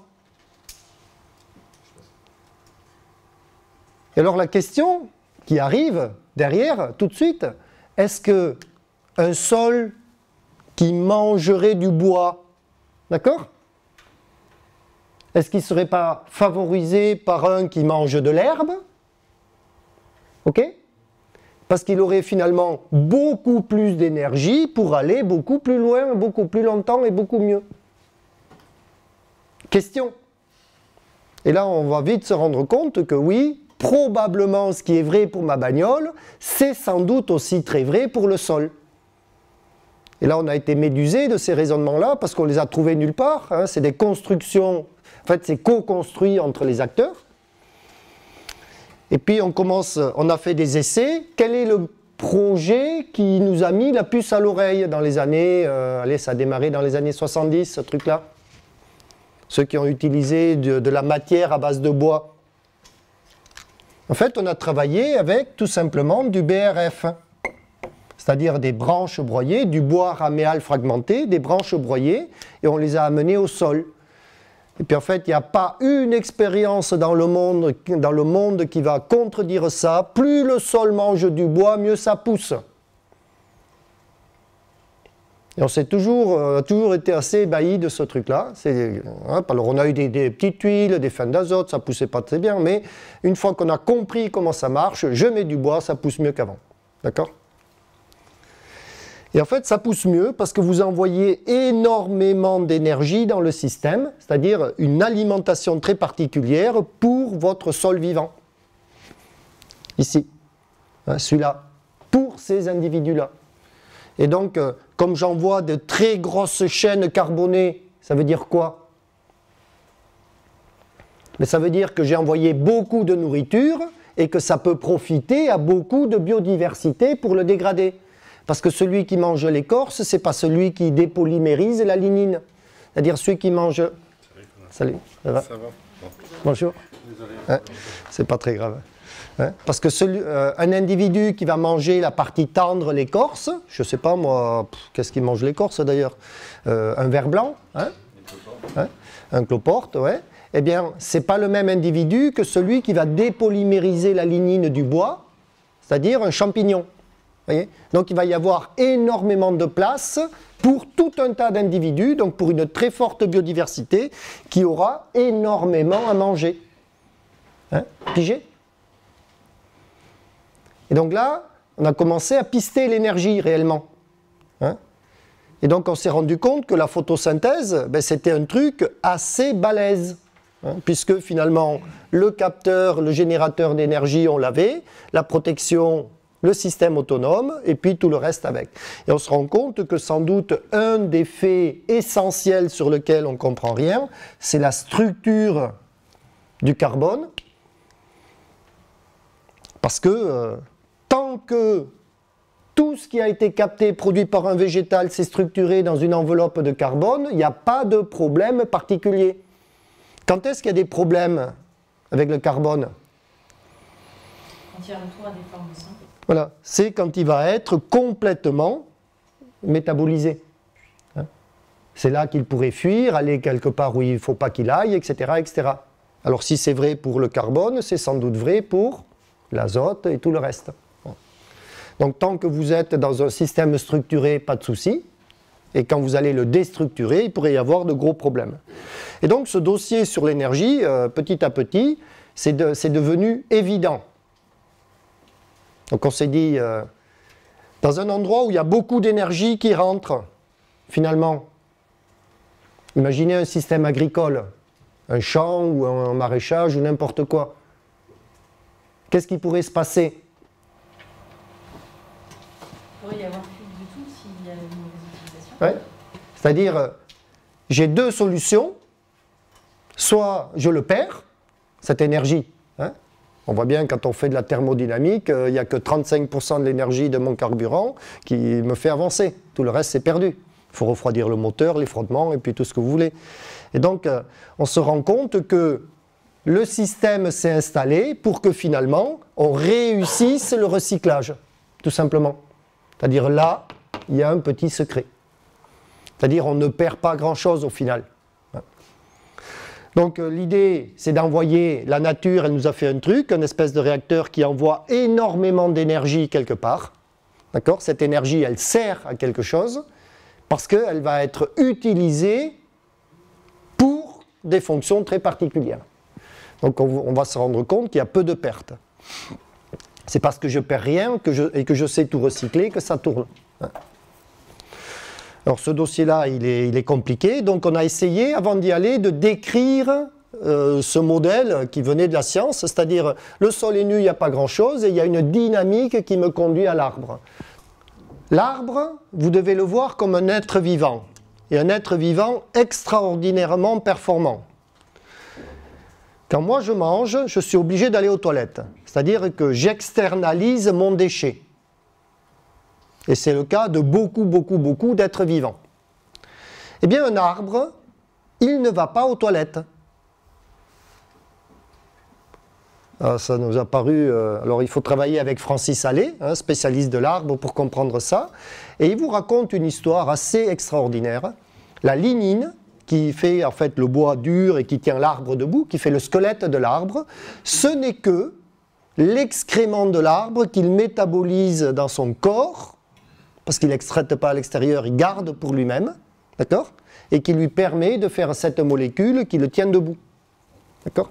Et alors la question qui arrive derrière, tout de suite, est-ce que un sol qui mangerait du bois, d'accord? Est-ce qu'il ne serait pas favorisé par un qui mange de l'herbe? Ok? Parce qu'il aurait finalement beaucoup plus d'énergie pour aller beaucoup plus loin, beaucoup plus longtemps et beaucoup mieux. Question. Et là, on va vite se rendre compte que oui, probablement ce qui est vrai pour ma bagnole, c'est sans doute aussi très vrai pour le sol. Et là, on a été médusé de ces raisonnements-là parce qu'on les a trouvés nulle part. Hein. C'est des constructions, en fait, c'est co-construit entre les acteurs. Et puis, on commence, on a fait des essais. Quel est le projet qui nous a mis la puce à l'oreille dans les années, euh, allez, ça a démarré dans les années soixante-dix, ce truc-là. Ceux qui ont utilisé de, de la matière à base de bois. En fait, on a travaillé avec tout simplement du B R F. C'est-à-dire des branches broyées, du bois raméal fragmenté, des branches broyées, et on les a amenées au sol. Et puis en fait, il n'y a pas une expérience dans le monde, dans le monde qui va contredire ça. Plus le sol mange du bois, mieux ça pousse. Et on s'est toujours, euh, toujours été assez ébahis de ce truc-là. Hein, alors on a eu des, des petites tuiles, des fans d'azote, ça ne poussait pas très bien, mais une fois qu'on a compris comment ça marche, je mets du bois, ça pousse mieux qu'avant. D'accord ? Et en fait, ça pousse mieux parce que vous envoyez énormément d'énergie dans le système, c'est-à-dire une alimentation très particulière pour votre sol vivant. Ici, hein, celui-là, pour ces individus-là. Et donc, euh, comme j'envoie de très grosses chaînes carbonées, ça veut dire quoi? Mais ça veut dire que j'ai envoyé beaucoup de nourriture et que ça peut profiter à beaucoup de biodiversité pour le dégrader. Parce que celui qui mange l'écorce, ce n'est pas celui qui dépolymérise la lignine. C'est-à-dire celui qui mange... Salut, ça va? Ça va. Bon. Bonjour. Désolé. Hein, c'est pas très grave. Hein, parce que celui, euh, un individu qui va manger la partie tendre, l'écorce, je ne sais pas moi, qu'est-ce qui mange l'écorce d'ailleurs? euh, Un ver blanc, hein, hein, un cloporte, ouais. Eh bien, ce n'est pas le même individu que celui qui va dépolymériser la lignine du bois, c'est-à-dire un champignon. Voyez, donc il va y avoir énormément de place pour tout un tas d'individus, donc pour une très forte biodiversité qui aura énormément à manger. Hein, pigé? Et donc là, on a commencé à pister l'énergie réellement. Hein, et donc on s'est rendu compte que la photosynthèse, ben, c'était un truc assez balèze. Hein, puisque finalement, le capteur, le générateur d'énergie, on l'avait, la protection, le système autonome, et puis tout le reste avec. Et on se rend compte que sans doute un des faits essentiels sur lequel on ne comprend rien, c'est la structure du carbone. Parce que euh, tant que tout ce qui a été capté, produit par un végétal, s'est structuré dans une enveloppe de carbone, il n'y a pas de problème particulier. Quand est-ce qu'il y a des problèmes avec le carbone? Quand il y a retour à des formes simples. Voilà, c'est quand il va être complètement métabolisé. Hein, c'est là qu'il pourrait fuir, aller quelque part où il ne faut pas qu'il aille, et cetera, et cetera. Alors si c'est vrai pour le carbone, c'est sans doute vrai pour l'azote et tout le reste. Donc tant que vous êtes dans un système structuré, pas de souci. Et quand vous allez le déstructurer, il pourrait y avoir de gros problèmes. Et donc ce dossier sur l'énergie, euh, petit à petit, c'est de, c'est devenu évident. Donc on s'est dit, euh, dans un endroit où il y a beaucoup d'énergie qui rentre, finalement, imaginez un système agricole, un champ ou un maraîchage ou n'importe quoi. Qu'est-ce qui pourrait se passer? Il pourrait y avoir fuite de tout s'il y a une mauvaise utilisation. Ouais. C'est-à-dire, euh, j'ai deux solutions. Soit je le perds, cette énergie. Hein. On voit bien quand on fait de la thermodynamique, euh, il n'y a que trente-cinq pour cent de l'énergie de mon carburant qui me fait avancer. Tout le reste, c'est perdu. Il faut refroidir le moteur, les frottements et puis tout ce que vous voulez. Et donc, euh, on se rend compte que le système s'est installé pour que finalement, on réussisse le recyclage, tout simplement. C'est-à-dire là, il y a un petit secret. C'est-à-dire on ne perd pas grand-chose au final. Donc euh, l'idée, c'est d'envoyer, la nature, elle nous a fait un truc, un espèce de réacteur qui envoie énormément d'énergie quelque part. D'accord ? Cette énergie, elle sert à quelque chose parce qu'elle va être utilisée pour des fonctions très particulières. Donc on, on va se rendre compte qu'il y a peu de pertes. C'est parce que je perds rien que je, et que je sais tout recycler que ça tourne. Alors ce dossier-là, il est, il est compliqué, donc on a essayé, avant d'y aller, de décrire euh, ce modèle qui venait de la science, c'est-à-dire le sol est nu, il n'y a pas grand-chose, et il y a une dynamique qui me conduit à l'arbre. L'arbre, vous devez le voir comme un être vivant, et un être vivant extraordinairement performant. Quand moi je mange, je suis obligé d'aller aux toilettes, c'est-à-dire que j'externalise mon déchet. Et c'est le cas de beaucoup, beaucoup, beaucoup d'êtres vivants. Eh bien, un arbre, il ne va pas aux toilettes. Alors, ça nous a paru... Euh, alors, il faut travailler avec Francis Allais, hein, spécialiste de l'arbre, pour comprendre ça. Et il vous raconte une histoire assez extraordinaire. La lignine, qui fait en fait le bois dur et qui tient l'arbre debout, qui fait le squelette de l'arbre, ce n'est que l'excrément de l'arbre qu'il métabolise dans son corps, parce qu'il n'extraite pas à l'extérieur, il garde pour lui-même, d'accord? Et qui lui permet de faire cette molécule qui le tient debout, d'accord?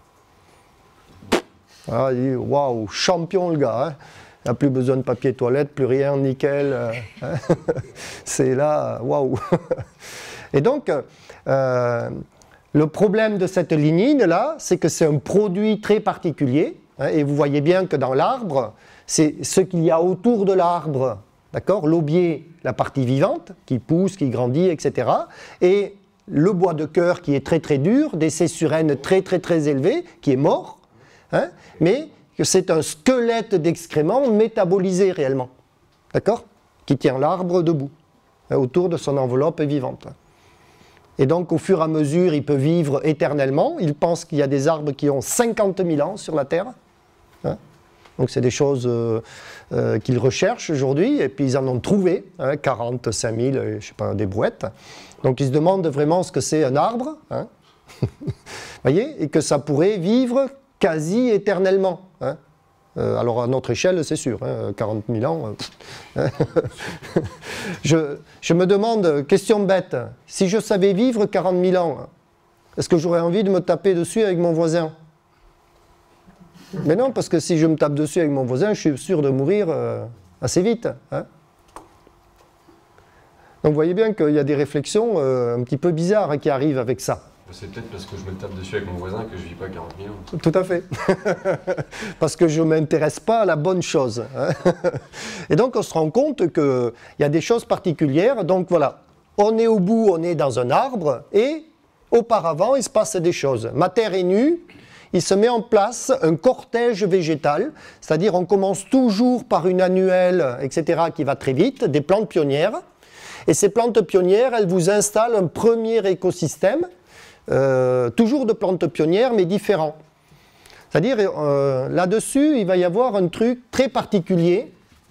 Ah, waouh, champion le gars, hein? Il n'a plus besoin de papier toilette, plus rien, nickel, euh, hein? C'est là, waouh! Et donc, euh, le problème de cette lignine-là, c'est que c'est un produit très particulier, hein, et vous voyez bien que dans l'arbre, c'est ce qu'il y a autour de l'arbre, d'accord, l'aubier, la partie vivante, qui pousse, qui grandit, et cetera. Et le bois de cœur qui est très très dur, des C sur N très très très élevés, qui est mort, hein, mais que c'est un squelette d'excréments métabolisé réellement, d'accord, qui tient l'arbre debout, hein, autour de son enveloppe vivante. Et donc au fur et à mesure, il peut vivre éternellement. Il pense qu'il y a des arbres qui ont cinquante mille ans sur la Terre, hein. Donc c'est des choses euh, euh, qu'ils recherchent aujourd'hui, et puis ils en ont trouvé, hein, quarante-cinq mille, je ne sais pas, des brouettes. Donc ils se demandent vraiment ce que c'est un arbre, hein. Voyez, et que ça pourrait vivre quasi éternellement, hein. Euh, alors à notre échelle, c'est sûr, hein, quarante mille ans. Euh, je, je me demande, question bête, si je savais vivre quarante mille ans, est-ce que j'aurais envie de me taper dessus avec mon voisin? Mais non, parce que si je me tape dessus avec mon voisin, je suis sûr de mourir euh, assez vite. Hein. Donc vous voyez bien qu'il y a des réflexions euh, un petit peu bizarres hein, qui arrivent avec ça. C'est peut-être parce que je me tape dessus avec mon voisin que je ne vis pas quarante mille ans. Tout à fait. Parce que je ne m'intéresse pas à la bonne chose. Hein. Et donc on se rend compte qu'il y a des choses particulières. Donc voilà, on est au bout, on est dans un arbre et auparavant il se passe des choses. Ma terre est nue, il se met en place un cortège végétal, c'est-à-dire on commence toujours par une annuelle, et cetera qui va très vite, des plantes pionnières. Et ces plantes pionnières, elles vous installent un premier écosystème. Euh, toujours de plantes pionnières, mais différents. C'est-à-dire, euh, là-dessus, il va y avoir un truc très particulier.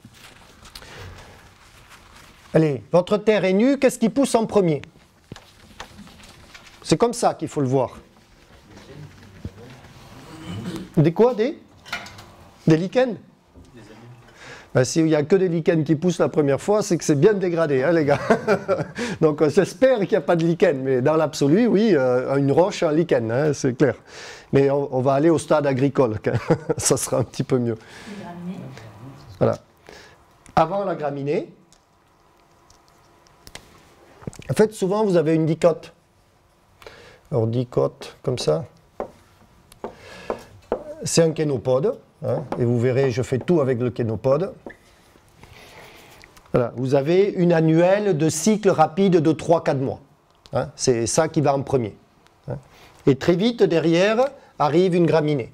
Allez, votre terre est nue, qu'est-ce qui pousse en premier? C'est comme ça qu'il faut le voir. Des quoi? Des Des lichens? Ben, s'il n'y a que des lichens qui poussent la première fois, c'est que c'est bien dégradé, hein, les gars. Donc euh, j'espère qu'il n'y a pas de lichen, mais dans l'absolu, oui, euh, une roche, un lichen, hein, c'est clair. Mais on, on va aller au stade agricole, ça sera un petit peu mieux. Voilà. Avant la graminée, en fait, souvent vous avez une dicote. Alors dicote, comme ça. C'est un kénopode. Hein, et vous verrez, je fais tout avec le kénopode. Voilà, vous avez une annuelle de cycle rapide de trois à quatre mois. Hein, c'est ça qui va en premier. Hein. Et très vite, derrière, arrive une graminée.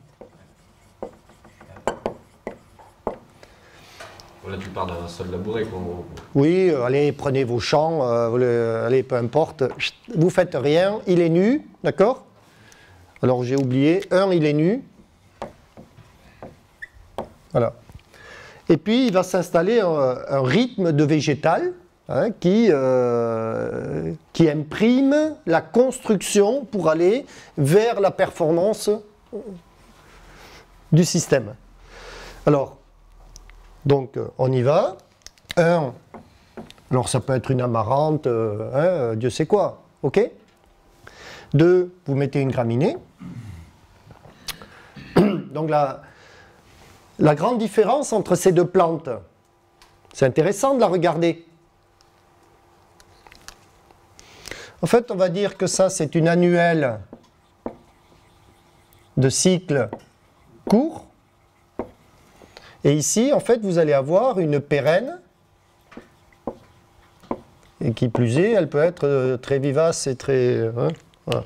Là, tu parles d'un sol labouré, quoi. Oui, euh, allez, prenez vos champs, euh, le, allez, peu importe. Vous faites rien, il est nu, d'accord? Alors, j'ai oublié, un, il est nu. Voilà. Et puis, il va s'installer un, un rythme de végétal hein, qui, euh, qui imprime la construction pour aller vers la performance du système. Alors, donc, on y va. Un, alors ça peut être une amarante, euh, hein, Dieu sait quoi, ok? Deux, vous mettez une graminée. Donc là, la grande différence entre ces deux plantes, c'est intéressant de la regarder. En fait, on va dire que ça, c'est une annuelle de cycle court. Et ici, en fait, vous allez avoir une pérenne. Et qui plus est, elle peut être très vivace et très... Hein, voilà.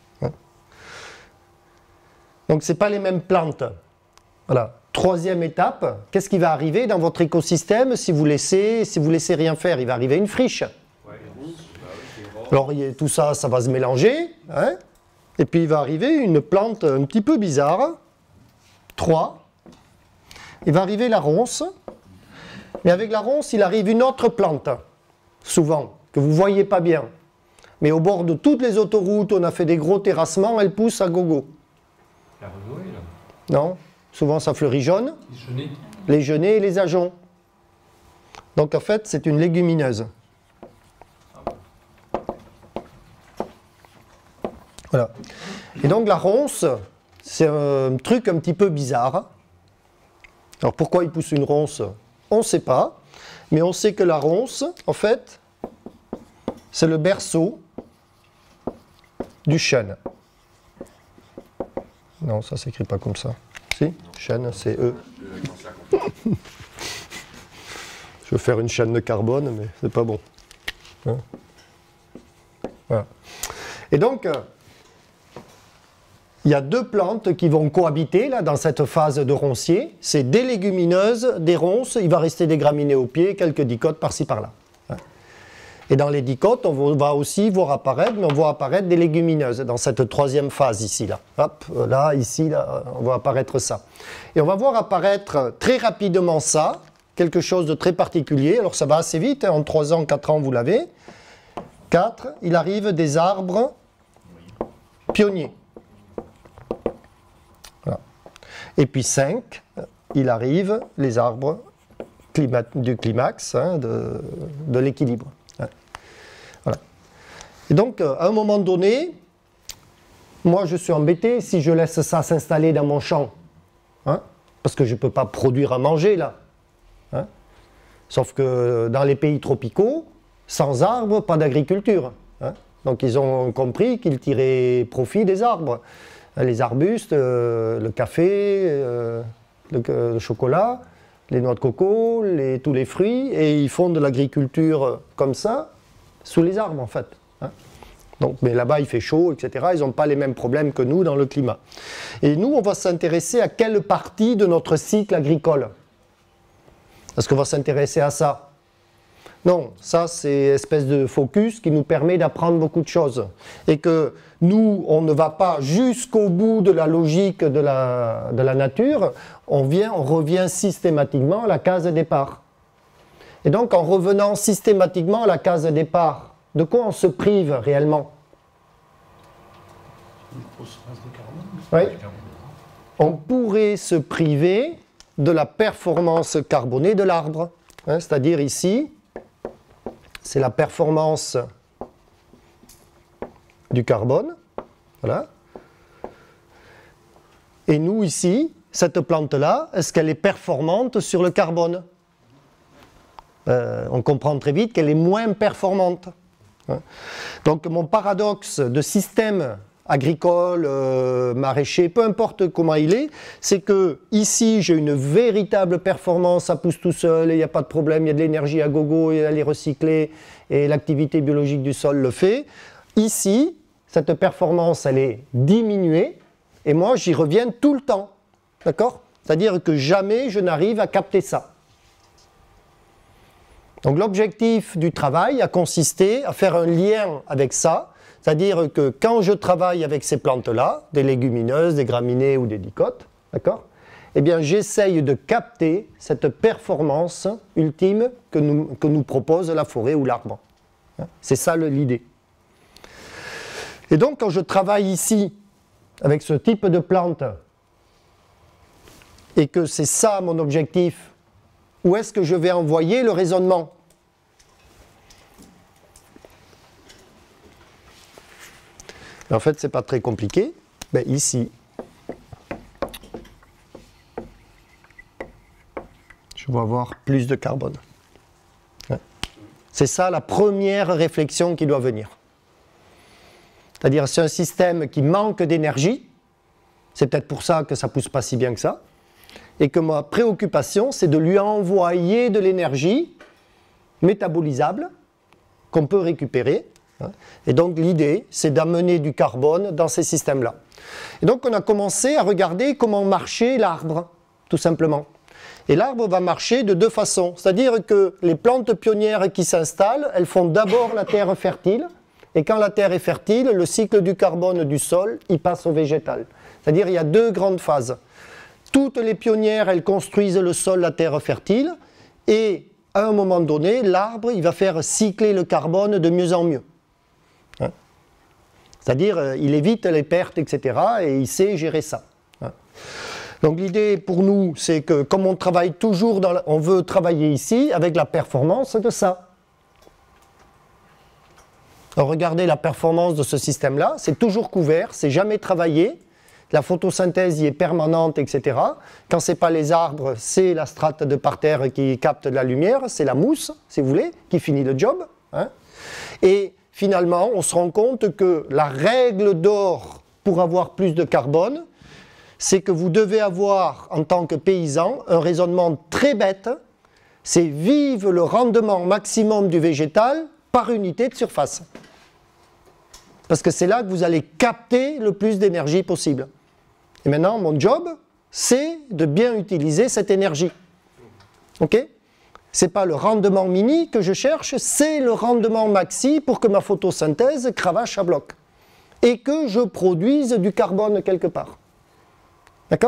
Donc, ce n'est pas les mêmes plantes. Voilà. Troisième étape, qu'est-ce qui va arriver dans votre écosystème si vous laissez, si vous laissez rien faire? Il va arriver une friche. Alors tout ça, ça va se mélanger. Hein, et puis il va arriver une plante un petit peu bizarre. Trois. Il va arriver la ronce. Mais avec la ronce, il arrive une autre plante, souvent, que vous ne voyez pas bien. Mais au bord de toutes les autoroutes, on a fait des gros terrassements, elle pousse à gogo. La renouée, là. Non? Souvent, ça fleurit jaune. Les genêts. Les genêts et les ajoncs. Donc, en fait, c'est une légumineuse. Voilà. Et donc, la ronce, c'est un truc un petit peu bizarre. Alors, pourquoi il pousse une ronce? On ne sait pas. Mais on sait que la ronce, en fait, c'est le berceau du chêne. Non, ça ne s'écrit pas comme ça. Si, chêne, c'est E. Je veux faire une chaîne de carbone, mais c'est pas bon. Hein, voilà. Et donc, euh, il y a deux plantes qui vont cohabiter là, dans cette phase de roncier. C'est des légumineuses, des ronces, il va rester des graminées au pied, quelques dicotes par-ci par-là. Hein. Et dans les dicotes, on va aussi voir apparaître, mais on voit apparaître des légumineuses dans cette troisième phase ici, là. Hop, là, ici, là, on voit apparaître ça. Et on va voir apparaître très rapidement ça, quelque chose de très particulier. Alors ça va assez vite, hein, en trois ans, quatre ans, vous l'avez. quatre, il arrive des arbres pionniers. Voilà. Et puis cinq, il arrive les arbres climat, du climax, hein, de, de l'équilibre. Hein. Voilà. Et donc, à un moment donné, moi je suis embêté si je laisse ça s'installer dans mon champ, hein, parce que je ne peux pas produire à manger là. Hein. Sauf que dans les pays tropicaux, sans arbres, pas d'agriculture. Hein. Donc ils ont compris qu'ils tiraient profit des arbres. Les arbustes, euh, le café, euh, le, le chocolat, les noix de coco, les, tous les fruits, et ils font de l'agriculture comme ça, sous les arbres en fait. Hein. Donc, mais là-bas il fait chaud, et cetera. Ils n'ont pas les mêmes problèmes que nous dans le climat. Et nous, on va s'intéresser à quelle partie de notre cycle agricole? Est-ce qu'on va s'intéresser à ça? Non, ça c'est espèce de focus qui nous permet d'apprendre beaucoup de choses. Et que nous, on ne va pas jusqu'au bout de la logique de la, de la nature, on, vient, on revient systématiquement à la case départ. Et donc en revenant systématiquement à la case départ, de quoi on se prive réellement? Oui. On pourrait se priver de la performance carbonée de l'arbre. Hein, c'est-à-dire ici, c'est la performance du carbone. Voilà. Et nous, ici, cette plante-là, est-ce qu'elle est performante sur le carbone? euh, On comprend très vite qu'elle est moins performante. Hein. Donc mon paradoxe de système agricole, euh, maraîcher, peu importe comment il est, c'est que ici j'ai une véritable performance, ça pousse tout seul, il n'y a pas de problème, il y a de l'énergie à gogo, et elle est recyclée, et l'activité biologique du sol le fait. Ici, cette performance, elle est diminuée, et moi j'y reviens tout le temps, d'accord? C'est-à-dire que jamais je n'arrive à capter ça. Donc l'objectif du travail a consisté à faire un lien avec ça. C'est-à-dire que quand je travaille avec ces plantes-là, des légumineuses, des graminées ou des dicotes, d'accord, eh bien j'essaye de capter cette performance ultime que nous, que nous propose la forêt ou l'arbre. C'est ça l'idée. Et donc quand je travaille ici avec ce type de plante et que c'est ça mon objectif, où est-ce que je vais envoyer le raisonnement ? En fait, ce n'est pas très compliqué. Ben, ici, je vais avoir plus de carbone. C'est ça la première réflexion qui doit venir. C'est-à-dire, c'est un système qui manque d'énergie. C'est peut-être pour ça que ça ne pousse pas si bien que ça. Et que ma préoccupation, c'est de lui envoyer de l'énergie métabolisable qu'on peut récupérer. Et donc l'idée, c'est d'amener du carbone dans ces systèmes-là. Et donc on a commencé à regarder comment marchait l'arbre, tout simplement. Et l'arbre va marcher de deux façons. C'est-à-dire que les plantes pionnières qui s'installent, elles font d'abord la terre fertile. Et quand la terre est fertile, le cycle du carbone du sol, il passe au végétal. C'est-à-dire qu'il y a deux grandes phases. Toutes les pionnières, elles construisent le sol, la terre fertile. Et à un moment donné, l'arbre, il va faire cycler le carbone de mieux en mieux. Hein? C'est-à-dire, il évite les pertes, et cetera. Et il sait gérer ça. Hein? Donc l'idée pour nous, c'est que comme on travaille toujours, dans la, on veut travailler ici avec la performance de ça. Alors regardez la performance de ce système-là, c'est toujours couvert, c'est jamais travaillé. La photosynthèse y est permanente, et cetera. Quand ce n'est pas les arbres, c'est la strate de parterre qui capte de la lumière, c'est la mousse, si vous voulez, qui finit le job. Hein. Et finalement, on se rend compte que la règle d'or pour avoir plus de carbone, c'est que vous devez avoir, en tant que paysan, un raisonnement très bête, c'est vive le rendement maximum du végétal par unité de surface. Parce que c'est là que vous allez capter le plus d'énergie possible. Et maintenant, mon job, c'est de bien utiliser cette énergie. Ok ? Ce n'est pas le rendement mini que je cherche, c'est le rendement maxi pour que ma photosynthèse cravache à bloc. Et que je produise du carbone quelque part. D'accord ?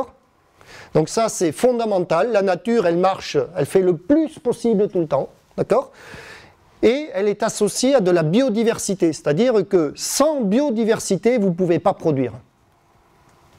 Donc ça, c'est fondamental. La nature, elle marche, elle fait le plus possible tout le temps. D'accord ? Et elle est associée à de la biodiversité. C'est-à-dire que sans biodiversité, vous ne pouvez pas produire.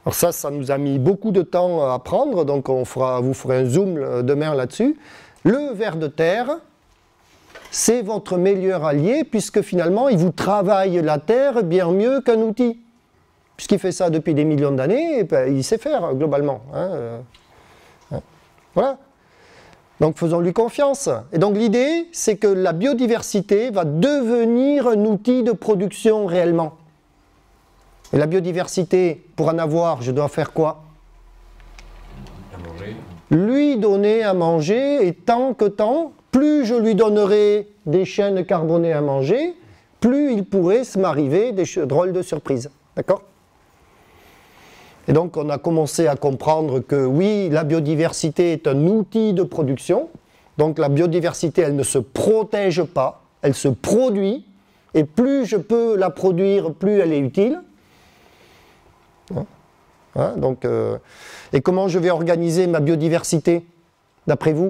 Alors ça, ça nous a mis beaucoup de temps à prendre, donc on fera, vous ferez un zoom demain là-dessus. Le ver de terre, c'est votre meilleur allié, puisque finalement, il vous travaille la terre bien mieux qu'un outil. Puisqu'il fait ça depuis des millions d'années, ben, il sait faire, globalement. Hein, euh, hein. Voilà. Donc faisons-lui confiance. Et donc l'idée, c'est que la biodiversité va devenir un outil de production réellement. Et la biodiversité, pour en avoir, je dois faire quoi? À manger. Lui donner à manger, et tant que tant, plus je lui donnerai des chaînes carbonées à manger, plus il pourrait se m'arriver des drôles de surprises. D'accord? Et donc on a commencé à comprendre que oui, la biodiversité est un outil de production. Donc la biodiversité, elle ne se protège pas, elle se produit. Et plus je peux la produire, plus elle est utile. Hein? Hein? Donc, euh, et comment je vais organiser ma biodiversité, d'après vous?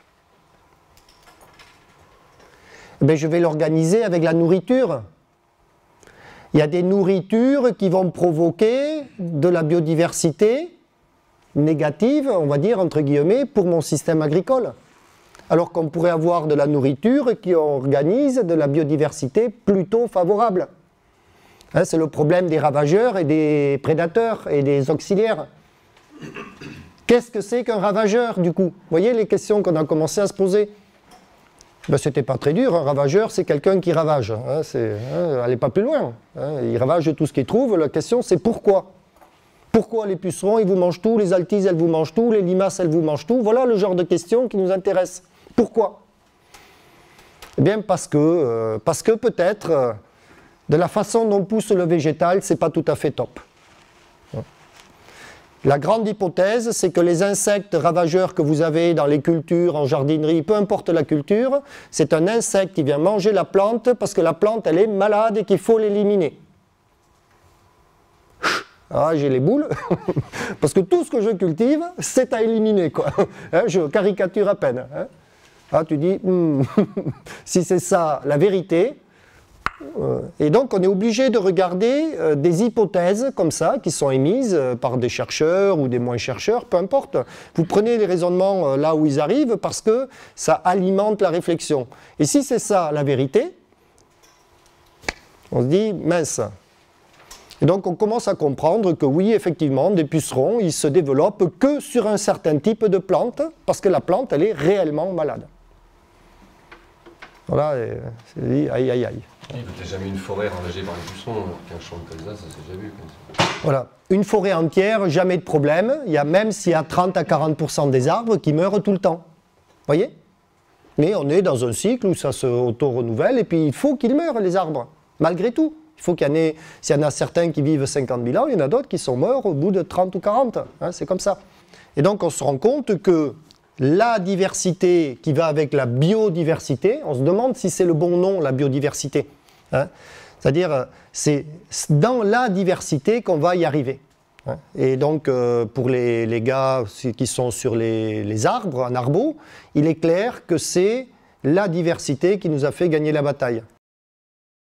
Eh bien, je vais l'organiser avec la nourriture. Il y a des nourritures qui vont provoquer de la biodiversité négative, on va dire, entre guillemets, pour mon système agricole. Alors qu'on pourrait avoir de la nourriture qui organise de la biodiversité plutôt favorable. Hein, c'est le problème des ravageurs et des prédateurs et des auxiliaires. Qu'est-ce que c'est qu'un ravageur, du coup? Vous voyez les questions qu'on a commencé à se poser? Ben, c'était pas très dur, un ravageur c'est quelqu'un qui ravage, hein, hein, allez pas plus loin, hein, il ravage tout ce qu'il trouve, la question c'est pourquoi? Pourquoi les pucerons ils vous mangent tout, les altises elles vous mangent tout, les limaces elles vous mangent tout, voilà le genre de questions qui nous intéressent. Pourquoi? Eh bien parce que, euh, parce que peut-être euh, de la façon dont pousse le végétal c'est pas tout à fait top. La grande hypothèse, c'est que les insectes ravageurs que vous avez dans les cultures, en jardinerie, peu importe la culture, c'est un insecte qui vient manger la plante parce que la plante, elle est malade et qu'il faut l'éliminer. Ah, j'ai les boules, parce que tout ce que je cultive, c'est à éliminer, quoi. Hein, je caricature à peine. Hein. Ah, tu dis, hmm, si c'est ça la vérité, et donc on est obligé de regarder euh, des hypothèses comme ça qui sont émises euh, par des chercheurs ou des moins chercheurs, peu importe. Vous prenez les raisonnements euh, là où ils arrivent parce que ça alimente la réflexion. Et si c'est ça la vérité, on se dit mince. Et donc on commence à comprendre que oui, effectivement, des pucerons, ils se développent que sur un certain type de plante parce que la plante, elle est réellement malade. Voilà, c'est dit aïe aïe aïe. Il n'y a jamais une forêt ravagée par les pucerons, qu'un champ de colza, ça s'est déjà vu. Comme ça. Voilà, une forêt entière, jamais de problème. Il y a même s'il y a trente à quarante pour cent des arbres qui meurent tout le temps. Vous voyez? Mais on est dans un cycle où ça se auto-renouvelle et puis il faut qu'ils meurent, les arbres, malgré tout. Il faut qu'il y en ait, s'il y en a certains qui vivent cinquante mille ans, il y en a d'autres qui sont morts au bout de trente ou quarante. Hein, c'est comme ça. Et donc on se rend compte que la diversité qui va avec la biodiversité, on se demande si c'est le bon nom, la biodiversité. Hein, c'est-à-dire, c'est dans la diversité qu'on va y arriver. Hein. Et donc, euh, pour les, les gars qui sont sur les, les arbres, en arbo, il est clair que c'est la diversité qui nous a fait gagner la bataille.